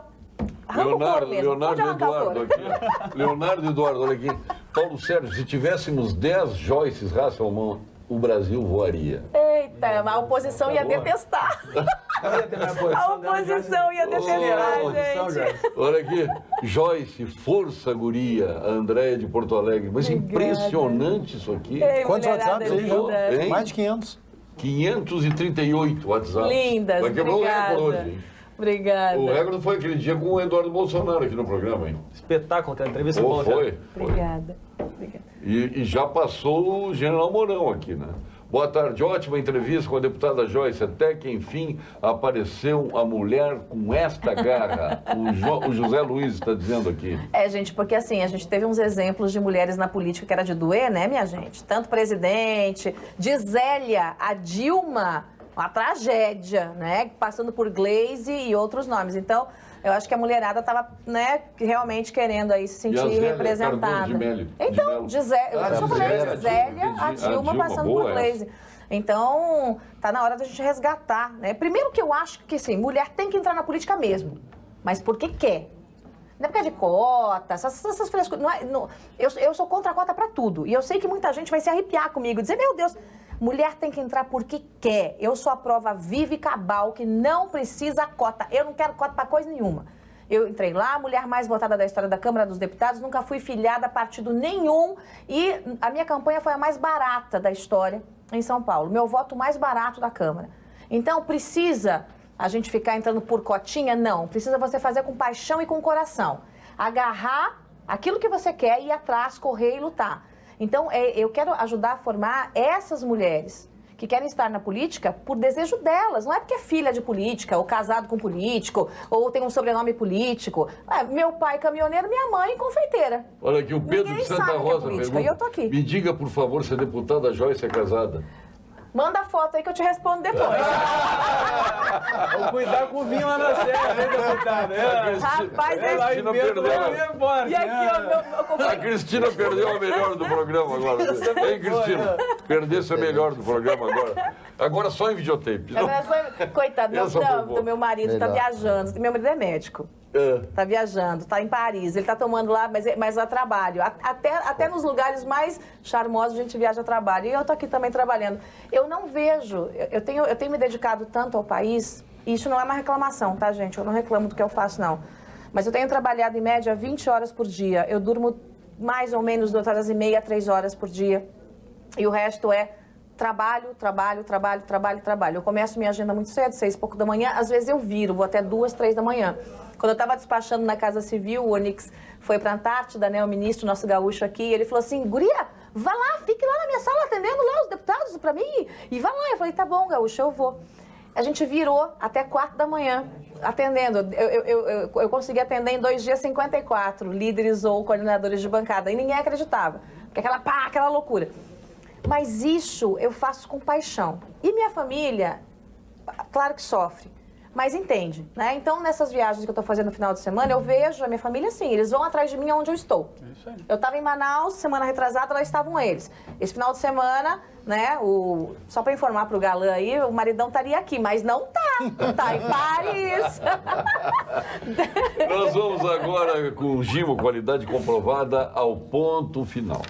Leonardo Eduardo, olha aqui. Paulo Sérgio, se tivéssemos 10 Joyces Hasselmann, o Brasil voaria. Eita, a oposição ia detestar. A oposição ia detestar, gente. Olha aqui, Joyce, força guria, a Andréia de Porto Alegre. Mas impressionante isso aqui. Quantos WhatsApps aí? Mais de 500. 538 WhatsApps. Lindas, vai quebrar o recorde hoje, hein? Obrigada. O recorde foi aquele dia com o Eduardo Bolsonaro aqui no programa, hein? Espetáculo, aquela entrevista com o foi. Obrigada. E já passou o General Mourão aqui, né? Boa tarde, ótima entrevista com a deputada Joyce. Até que, enfim, apareceu a mulher com esta garra. O José Luiz está dizendo aqui. Gente, porque assim, a gente teve uns exemplos de mulheres na política que era de doer, né, minha gente? Tanto presidente, de Zélia, a Dilma, uma tragédia, né? Passando por Gleisi e outros nomes. Então, eu acho que a mulherada estava, né, realmente querendo aí se sentir representada. Então, de Zélia, a Dilma passando por Gleisi. Então, tá na hora da gente resgatar, né? Primeiro que eu acho que, assim, mulher tem que entrar na política mesmo, mas porque quer. Não é porque é de cota, essas frescuras. Eu sou contra a cota para tudo. E eu sei que muita gente vai se arrepiar comigo, dizer, meu Deus, mulher tem que entrar porque quer. Eu sou a prova viva e cabal que não precisa cota. Eu não quero cota para coisa nenhuma. Eu entrei lá, a mulher mais votada da história da Câmara dos Deputados, nunca fui filiada a partido nenhum e a minha campanha foi a mais barata da história em São Paulo. Meu voto mais barato da Câmara. Então, precisa a gente ficar entrando por cotinha? Não. Precisa você fazer com paixão e com coração. Agarrar aquilo que você quer, ir atrás, correr e lutar. Então, eu quero ajudar a formar essas mulheres que querem estar na política por desejo delas. Não é porque é filha de política, ou casado com político, ou tem um sobrenome político. Meu pai caminhoneiro, minha mãe confeiteira. Olha aqui, o Pedro de Santa Rosa pergunta, e eu tô aqui. Me diga, por favor, se a deputada Joyce é casada. Manda a foto aí que eu te respondo depois. Vou cuidar com o vinho lá na serra, né, deputada? Rapaz, a Cristina perdeu. E aqui, ó, A Cristina perdeu a melhor do programa agora. Hein, Cristina? Perdesse a melhor do programa agora. Agora só em videotape. Coitado, do meu marido tá viajando. Meu marido é médico. Tá viajando, tá em Paris, ele tá tomando lá, mas a trabalho. Até nos lugares mais charmosos a gente viaja a trabalho. E eu tô aqui também trabalhando. Eu não vejo, eu tenho me dedicado tanto ao país, e isso não é uma reclamação, tá, gente? Eu não reclamo do que eu faço, não. Mas eu tenho trabalhado em média 20 horas por dia. Eu durmo mais ou menos 2 horas e meia, 3 horas por dia. E o resto é trabalho. Eu começo minha agenda muito cedo, 6 e pouco da manhã. Às vezes eu viro, vou até 2, 3 da manhã. Quando eu estava despachando na Casa Civil, o Onix foi para a Antártida, né, o ministro, nosso gaúcho aqui, ele falou assim, guria, vá lá, fique lá na minha sala atendendo lá os deputados para mim, e vá lá. Eu falei, tá bom, gaúcho, eu vou. A gente virou até 4 da manhã atendendo. Eu consegui atender em 2 dias 54 líderes ou coordenadores de bancada. E ninguém acreditava. Porque aquela loucura. Mas isso eu faço com paixão. E minha família, claro que sofre, mas entende, né? Então, nessas viagens que eu estou fazendo no final de semana, eu vejo a minha família assim, eles vão atrás de mim onde eu estou. Isso aí. Eu estava em Manaus, semana retrasada, lá estavam eles. Esse final de semana, né, só para informar para o galã aí, o maridão estaria aqui, mas não tá. Tá em Paris. Nós vamos agora com o Gimo, qualidade comprovada, ao ponto final.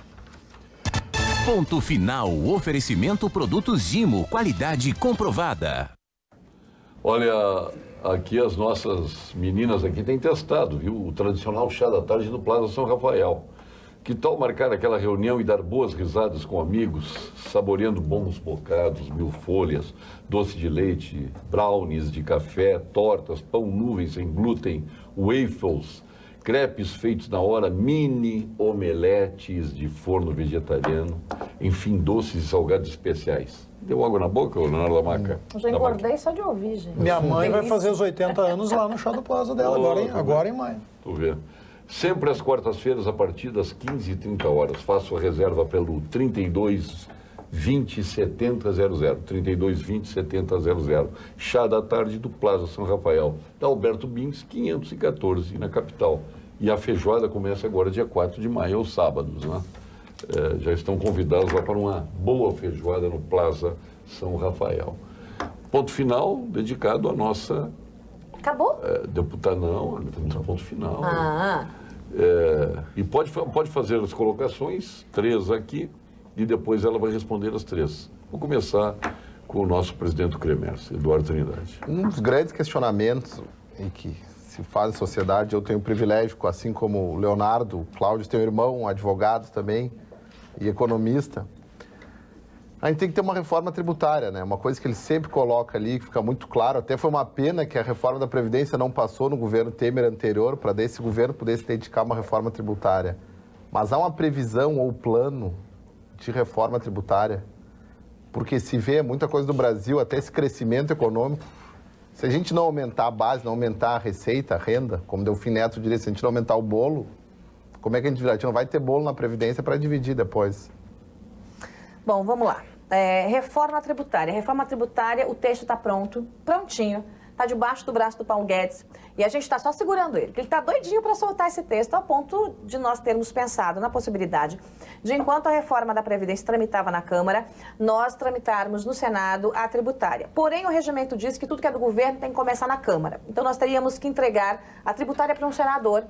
Ponto final, oferecimento produtos Gimo, qualidade comprovada. Olha, aqui as nossas meninas aqui têm testado, viu? O tradicional chá da tarde do Plaza São Rafael. Que tal marcar aquela reunião e dar boas risadas com amigos, saboreando bons bocados, 1000 folhas, doce de leite, brownies de café, tortas, pão nuvens sem glúten, waffles, crepes feitos na hora, mini omeletes de forno vegetariano, enfim, doces e salgados especiais. Deu água na boca, Leonardo Lamaca? Eu já engordei só de ouvir, gente. Minha mãe vai fazer os 80 anos lá no Chá do Plaza dela, agora em maio. Tu vê. Sempre às quartas-feiras, a partir das 15h30. Faço a reserva pelo 32 20 70 00. 32 20 70 00. Chá da tarde do Plaza São Rafael. Da Alberto Bins, 514, na capital. E a feijoada começa agora dia 4 de maio, aos sábados, né? Já estão convidados lá para uma boa feijoada no Plaza São Rafael. Ponto final dedicado à nossa... Acabou? Deputada, não, temos um ponto final. Ah. E pode fazer as colocações, 3 aqui, e depois ela vai responder as 3. Vou começar com o nosso presidente do CREMERS, Eduardo Trindade. Um dos grandes questionamentos em que se faz na sociedade, eu tenho o privilégio, assim como o Leonardo, o Cláudio tem um irmão, um advogado também, e economista. A gente tem que ter uma reforma tributária, né? Uma coisa que ele sempre coloca ali, que fica muito claro. Até foi uma pena que a reforma da Previdência não passou no governo Temer anterior, para desse governo pudesse dedicar uma reforma tributária. Mas há uma previsão ou plano de reforma tributária? Porque se vê muita coisa do Brasil, até esse crescimento econômico. Se a gente não aumentar a base, não aumentar a receita, a renda, como Delfim Neto diria, se a gente não aumentar o bolo, como é que a gente não vai ter bolo na Previdência para dividir depois? Bom, vamos lá. Reforma tributária. Reforma tributária, o texto está prontinho, está debaixo do braço do Paulo Guedes. E a gente está só segurando ele, porque ele está doidinho para soltar esse texto, ao ponto de nós termos pensado na possibilidade de, enquanto a reforma da Previdência tramitava na Câmara, nós tramitarmos no Senado a tributária. Porém, o regimento diz que tudo que é do governo tem que começar na Câmara. Então, nós teríamos que entregar a tributária para um senador,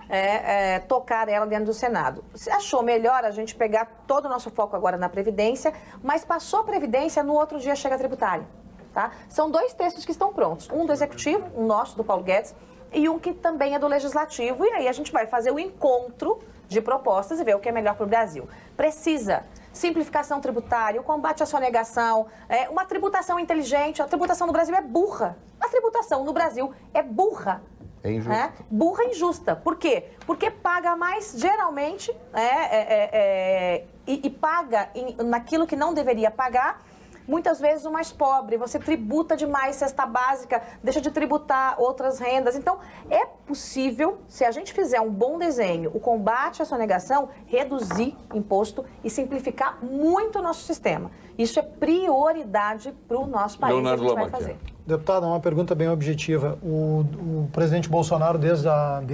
tocar ela dentro do Senado. Se achou melhor a gente pegar todo o nosso foco agora na Previdência, mas passou a Previdência, no outro dia chega a tributária. Tá? São 2 textos que estão prontos, um do Executivo, um nosso, do Paulo Guedes, e um que também é do Legislativo, e aí a gente vai fazer o encontro de propostas e ver o que é melhor para o Brasil. Precisa simplificação tributária, o combate à sonegação, uma tributação inteligente. A tributação no Brasil é burra. A tributação no Brasil é burra. É injusta. Burra e injusta. Por quê? Porque paga mais, geralmente, e paga naquilo que não deveria pagar, muitas vezes o mais pobre. Você tributa demais cesta básica, deixa de tributar outras rendas. Então, é possível, se a gente fizer um bom desenho, o combate à sonegação, reduzir imposto e simplificar muito o nosso sistema. Isso é prioridade para o nosso país. Leonardo a gente vai Lamaca. fazer. Deputado, uma pergunta bem objetiva. O presidente Bolsonaro, desde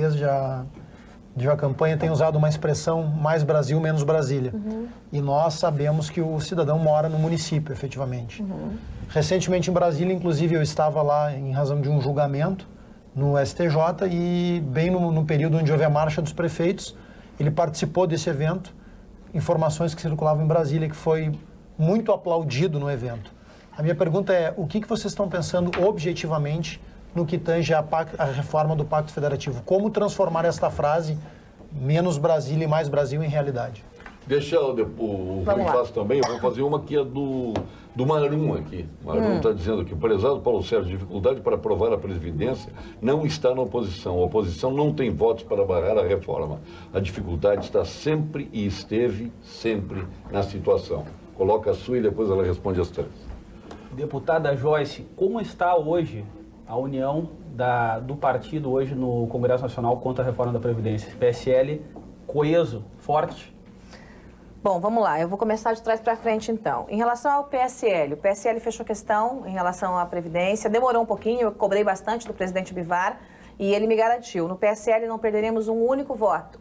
a campanha, tem usado uma expressão mais Brasil, menos Brasília. E nós sabemos que o cidadão mora no município, efetivamente. Recentemente, em Brasília, inclusive, eu estava lá em razão de um julgamento no STJ e, bem no período onde houve a marcha dos prefeitos, ele participou desse evento, informações que circulavam em Brasília, que foi muito aplaudido no evento. A minha pergunta é, o que vocês estão pensando objetivamente no que tange a reforma do Pacto Federativo? Como transformar esta frase, menos Brasília e mais Brasil, em realidade? Deixa o Rui faço também, eu vou fazer uma que é do Marum aqui. O Marum está dizendo aqui, o prezado Paulo Sérgio, dificuldade para aprovar a Previdência não está na oposição. A oposição não tem votos para barrar a reforma. A dificuldade está sempre e esteve sempre na situação. Coloca a sua e depois ela responde as 3. Deputada Joyce, como está hoje a união do partido hoje no Congresso Nacional contra a reforma da Previdência? PSL coeso, forte? Bom, vamos lá. Eu vou começar de trás para frente, então. Em relação ao PSL, o PSL fechou questão em relação à Previdência. Demorou um pouquinho, eu cobrei bastante do presidente Bivar e ele me garantiu. No PSL não perderemos um único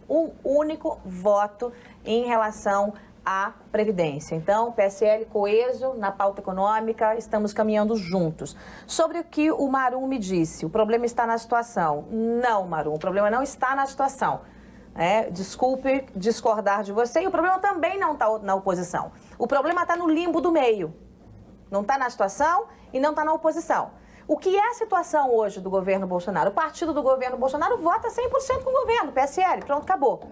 voto em relação à Previdência. Então, PSL coeso na pauta econômica, estamos caminhando juntos. Sobre o que o Marum me disse, o problema está na situação. Não, Marum, o problema não está na situação. Desculpe discordar de você, e o problema também não está na oposição. O problema está no limbo do meio. Não está na situação e não está na oposição. O que é a situação hoje do governo Bolsonaro? O partido do governo Bolsonaro vota 100% com o governo, PSL, pronto, acabou.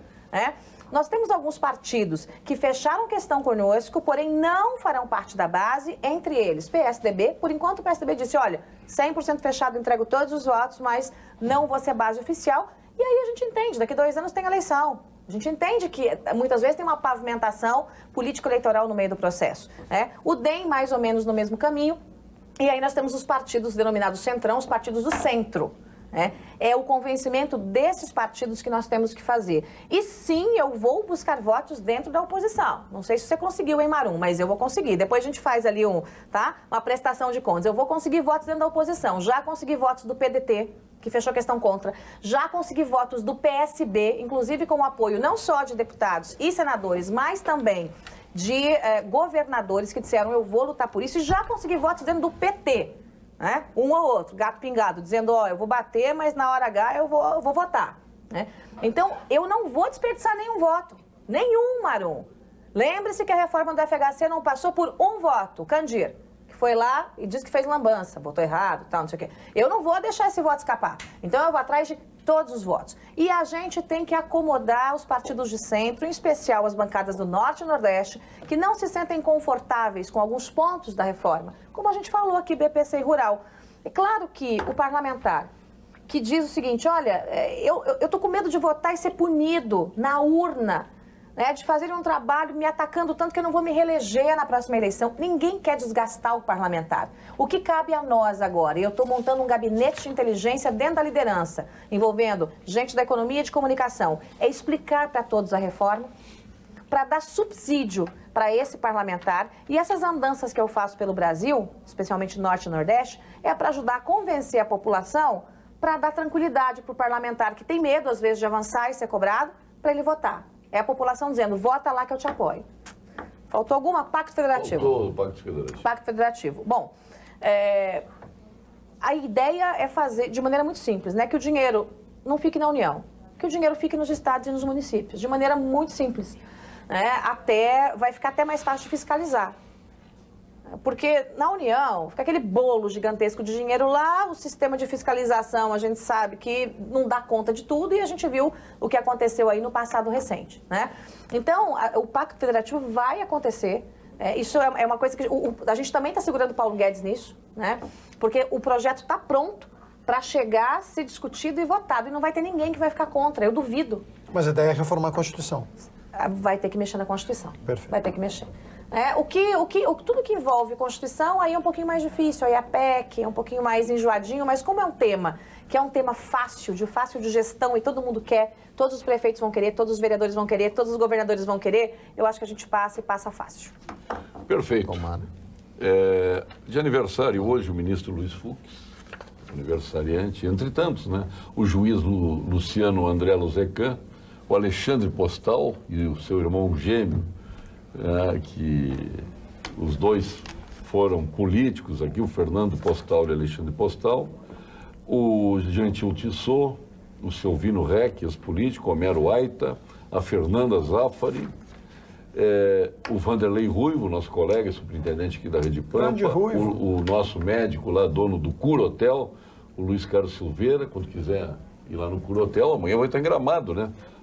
Nós temos alguns partidos que fecharam questão conosco, porém não farão parte da base, entre eles PSDB. Por enquanto o PSDB disse, olha, 100% fechado, entrego todos os votos, mas não vou ser base oficial. E aí a gente entende, daqui a 2 anos tem eleição. A gente entende que muitas vezes tem uma pavimentação político-eleitoral no meio do processo. O DEM mais ou menos no mesmo caminho. E aí nós temos os partidos denominados centrão, os partidos do centro. É o convencimento desses partidos que nós temos que fazer. E sim, eu vou buscar votos dentro da oposição. Não sei se você conseguiu, hein, Marum, mas eu vou conseguir. Depois a gente faz ali uma prestação de contas. Eu vou conseguir votos dentro da oposição. Já consegui votos do PDT, que fechou questão contra. Já consegui votos do PSB, inclusive com o apoio não só de deputados e senadores, mas também de governadores que disseram eu vou lutar por isso. E já consegui votos dentro do PT. Um ou outro, gato pingado, dizendo, eu vou bater, mas na hora H eu vou votar. Então, eu não vou desperdiçar nenhum voto. Nenhum, Marum. Lembre-se que a reforma do FHC não passou por um voto, Candir, que foi lá e disse que fez lambança, votou errado, tal, não sei o quê. Eu não vou deixar esse voto escapar. Então, eu vou atrás de todos os votos. E a gente tem que acomodar os partidos de centro, em especial as bancadas do Norte e Nordeste, que não se sentem confortáveis com alguns pontos da reforma, como a gente falou aqui, BPC e Rural. É claro que o parlamentar que diz o seguinte, olha, eu tô com medo de votar e ser punido na urna, de fazer um trabalho me atacando tanto que eu não vou me reeleger na próxima eleição. Ninguém quer desgastar o parlamentar. O que cabe a nós agora? E eu estou montando um gabinete de inteligência dentro da liderança, envolvendo gente da economia e de comunicação. É explicar para todos a reforma, para dar subsídio para esse parlamentar. E essas andanças que eu faço pelo Brasil, especialmente Norte e Nordeste, é para ajudar a convencer a população, para dar tranquilidade para o parlamentar que tem medo, às vezes, de avançar e ser cobrado, para ele votar. É a população dizendo, vota lá que eu te apoio. Faltou alguma? Pacto Federativo. Faltou o Pacto Federativo. Pacto Federativo. Bom, a ideia é fazer de maneira muito simples, que o dinheiro não fique na União, que o dinheiro fique nos estados e nos municípios, de maneira muito simples. Vai ficar até mais fácil de fiscalizar. Porque na União fica aquele bolo gigantesco de dinheiro lá, o sistema de fiscalização a gente sabe que não dá conta de tudo e a gente viu o que aconteceu aí no passado recente. Então, o Pacto Federativo vai acontecer. Isso é uma coisa que a gente também está segurando o Paulo Guedes nisso, porque o projeto está pronto para chegar, ser discutido e votado. E não vai ter ninguém que vai ficar contra, eu duvido. Mas a ideia é reformar a Constituição. Vai ter que mexer na Constituição. Perfeito. Vai ter que mexer. Tudo que envolve Constituição, aí é um pouquinho mais difícil, aí a PEC é um pouquinho mais enjoadinho, mas como é um tema que é um tema fácil de gestão e todo mundo quer, todos os prefeitos vão querer, todos os vereadores vão querer, todos os governadores vão querer, eu acho que a gente passa e passa fácil. Perfeito. Tomara. De aniversário hoje o ministro Luiz Fux, aniversariante, entre tantos, o juiz Luciano André Luzecan, o Alexandre Postal e o seu irmão gêmeo, que os dois foram políticos aqui, o Fernando Postal e o Alexandre Postal, o Gentil Tissot, o Silvino Reques, político, Homero Aita, a Fernanda Zaffari, o Vanderlei Ruivo, nosso colega, superintendente aqui da Rede Pampa, o nosso médico lá, dono do Cura Hotel, o Luiz Carlos Silveira, quando quiser ir lá no Cura Hotel, amanhã vai estar em Gramado,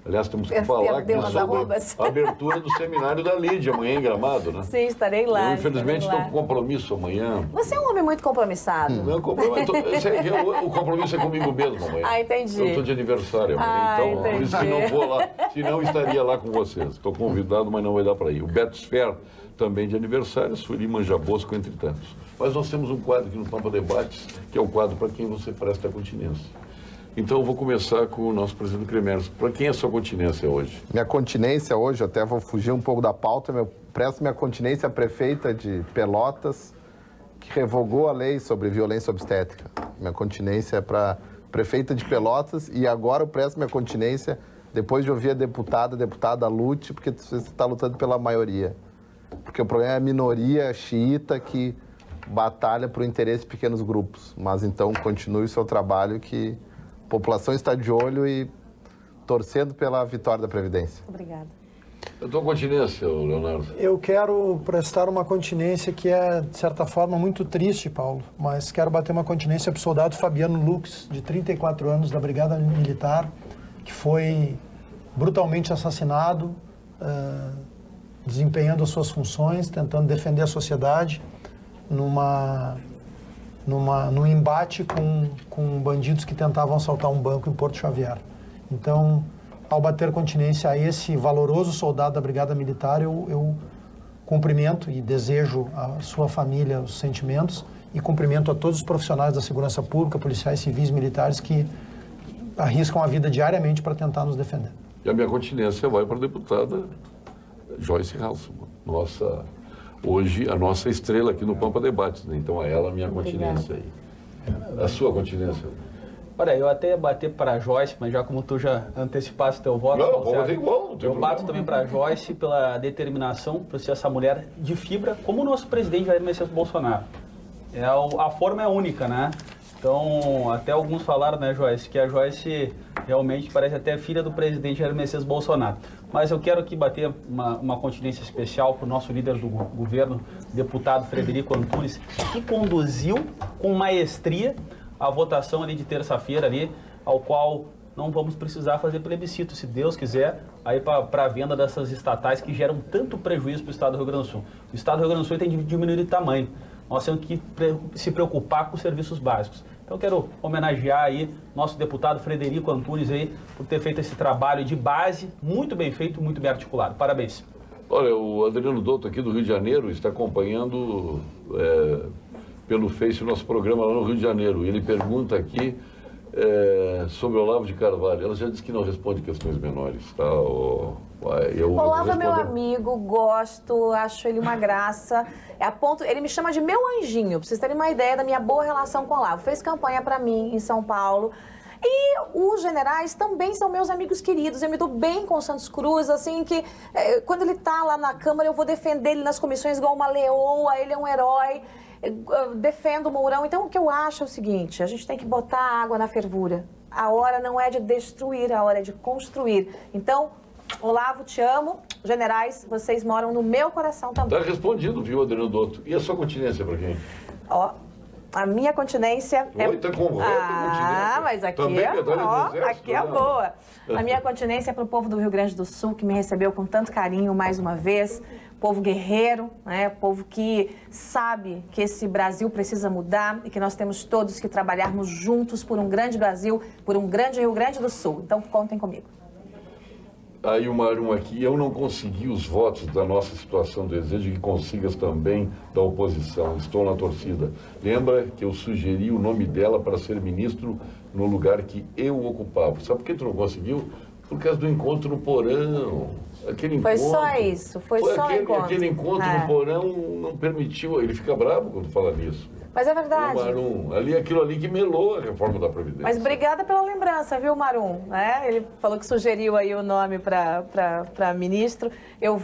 Aliás, temos que falar aqui sobre a abertura do seminário da Lídia, amanhã em Gramado, né? Sim, estarei lá. Eu, infelizmente, estou com compromisso amanhã. Você é um homem muito compromissado. Não, o compromisso é comigo mesmo amanhã. Ah, entendi. Eu estou de aniversário amanhã, então entendi. por isso que não vou lá, senão estaria lá com vocês. Estou convidado, mas não vai dar para ir. O Beto Sfer, também de aniversário, Sueli Manjabosco, entre tantos. Mas nós temos um quadro aqui no Pampa Debates, que é o quadro para quem você presta continência. Então, eu vou começar com o nosso presidente Cremers. Para quem é a sua continência hoje? Minha continência hoje, até vou fugir um pouco da pauta, presto minha continência à prefeita de Pelotas, que revogou a lei sobre violência obstétrica. Minha continência é para prefeita de Pelotas e agora eu presto minha continência depois de ouvir a deputada lute, porque você está lutando pela maioria. Porque o problema é a minoria xiita que batalha por interesse de pequenos grupos. Mas então continue o seu trabalho que a população está de olho e torcendo pela vitória da Previdência. Obrigada. A tua continência, Leonardo? Eu quero prestar uma continência que é, de certa forma, muito triste, Paulo, mas quero bater uma continência para o soldado Fabiano Lux, de 34 anos, da Brigada Militar, que foi brutalmente assassinado, desempenhando as suas funções, tentando defender a sociedade num embate com bandidos que tentavam assaltar um banco em Porto Xavier. Então, ao bater continência a esse valoroso soldado da Brigada Militar, eu cumprimento e desejo à sua família os sentimentos e cumprimento a todos os profissionais da segurança pública, policiais, civis, militares que arriscam a vida diariamente para tentar nos defender. E a minha continência vai para a deputada Joyce Halsemann, hoje a nossa estrela aqui no Pampa Debates, né? Então a ela a minha continência aí. A sua continência. Olha, eu até ia bater para a Joyce, mas já como tu já antecipaste teu voto, não, voto igual, eu bato também para a Joyce pela determinação para ser essa mulher de fibra, como o nosso presidente Jair Messias Bolsonaro. A forma é única, né? Então, até alguns falaram, né, Joyce, que a Joyce realmente parece até filha do presidente Jair Messias Bolsonaro. Mas eu quero aqui bater uma continência especial para o nosso líder do governo, deputado Frederico Antunes, que conduziu com maestria a votação ali de terça-feira ali, ao qual não vamos precisar fazer plebiscito, se Deus quiser, aí para a venda dessas estatais que geram tanto prejuízo para o estado do Rio Grande do Sul. O estado do Rio Grande do Sul tem que diminuir de tamanho. Nós temos que se preocupar com os serviços básicos. Então, eu quero homenagear aí nosso deputado Frederico Antunes aí por ter feito esse trabalho de base, muito bem feito, muito bem articulado. Parabéns. Olha, o Adriano Dotto aqui do Rio de Janeiro está acompanhando pelo Face o nosso programa lá no Rio de Janeiro. Ele pergunta aqui sobre o Olavo de Carvalho. Ela já disse que não responde questões menores, tá? Olavo é meu amigo, gosto, acho ele uma graça. Ele me chama de meu anjinho, pra vocês terem uma ideia da minha boa relação com o Olavo. Fez campanha pra mim em São Paulo. E os generais também são meus amigos queridos. Eu me dou bem com o Santos Cruz, assim, que quando ele tá lá na Câmara, eu vou defender ele nas comissões igual uma leoa, ele é um herói. Eu defendo o Mourão. Então, o que eu acho é o seguinte, a gente tem que botar água na fervura. A hora não é de destruir, a hora é de construir. Então, Olavo, te amo. Generais, vocês moram no meu coração também. Está respondido, viu, Adriano Dotto? E a sua continência para quem? Ó, a minha continência é... Oi, tá concorrendo Ah, mas aqui também aqui é boa. A minha continência é para o povo do Rio Grande do Sul, que me recebeu com tanto carinho mais uma vez. Povo guerreiro, né? Povo que sabe que esse Brasil precisa mudar e que nós temos todos que trabalharmos juntos por um grande Brasil, por um grande Rio Grande do Sul. Então, contem comigo. Aí o Marum aqui, eu não consegui os votos da nossa situação, desejo que consigas também da oposição, estou na torcida. Lembra que eu sugeri o nome dela para ser ministro no lugar que eu ocupava. Sabe por que tu não conseguiu? Por causa do encontro no porão. Foi só isso, foi só encontro. Aquele encontro no porão não permitiu, ele fica bravo quando fala nisso. Mas é verdade. Marum, aquilo ali que melou a reforma da Previdência. Mas obrigada pela lembrança, viu, Marum? Ele falou que sugeriu aí o nome para ministro. Eu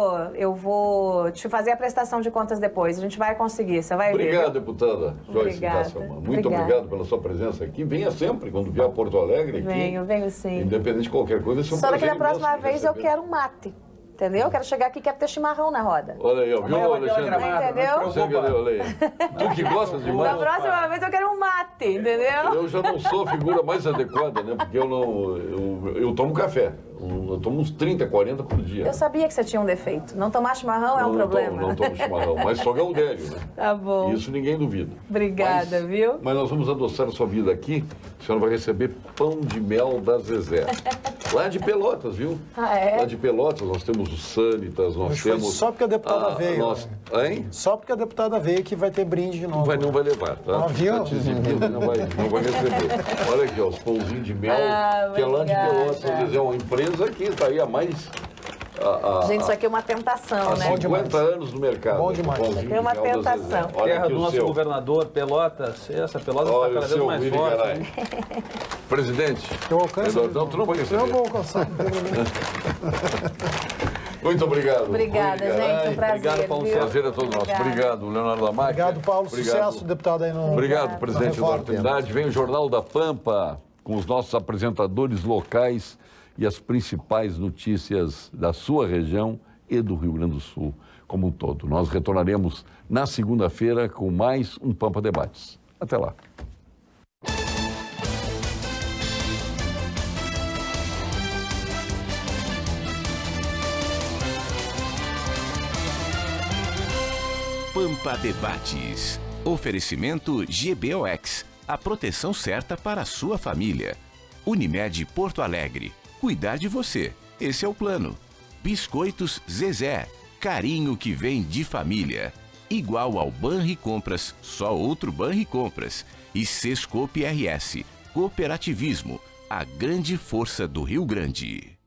vou te fazer a prestação de contas depois. A gente vai conseguir, você vai ver. Obrigado, deputada Joyce Hasselmann. Muito obrigado pela sua presença aqui. Venha sempre, quando vier a Porto Alegre. Venho sim. Independente de qualquer coisa, só daqui da próxima vez eu quero um mate. Entendeu? Eu quero chegar aqui e quero ter chimarrão na roda. Olha aí, ó, viu, Alexandre? Entendeu? Tu que gostas de Da mate? próxima vez eu quero um mate, entendeu? Eu já não sou a figura mais adequada, né? Porque eu tomo café. Eu tomo uns 30, 40 por dia. Eu sabia que você tinha um defeito. Não tomar chimarrão é um problema. Não tomo chimarrão, mas sou gaudério, né? Tá bom. Isso ninguém duvida. Obrigada, viu? Mas nós vamos adoçar a sua vida aqui. A senhora vai receber pão de mel da Zezé. Lá de Pelotas, viu? Ah, é? Lá de Pelotas nós temos o Sanitas, nós temos... Foi só porque a deputada veio. Hein? Só porque a deputada veio que vai ter brinde de novo. Não vai levar, tá? Viu? Tá te exibindo, não vai receber. Olha aqui, ó, os pãozinhos de mel, que é lá de Pelotas. Zezé é uma empresa que está aí há mais... Gente, isso aqui é uma tentação, há né? 50 anos no mercado. Bom demais. Isso aqui é uma tentação. Terra do nosso governador, Pelotas. Essa Pelotas está cada vez mais forte. Presidente. Eu alcanço. Não, tu não vai receber. Eu vou alcançar. Muito obrigado. Obrigada, gente. Um prazer. Obrigado, Paulo. Viu? Prazer é todo nosso. Obrigado, Leonardo Lamarca. Obrigado, Paulo. Sucesso, deputado aí no... Obrigado, presidente da oportunidade. Vem o Jornal da Pampa com os nossos apresentadores locais e as principais notícias da sua região e do Rio Grande do Sul como um todo. Nós retornaremos na segunda-feira com mais um Pampa Debates. Até lá. Pampa Debates. Oferecimento GBOX. A proteção certa para a sua família. Unimed Porto Alegre. Cuidar de você. Esse é o plano. Biscoitos Zezé. Carinho que vem de família. Igual ao Banricompras, só outro Banricompras. E Sescope RS. Cooperativismo. A grande força do Rio Grande.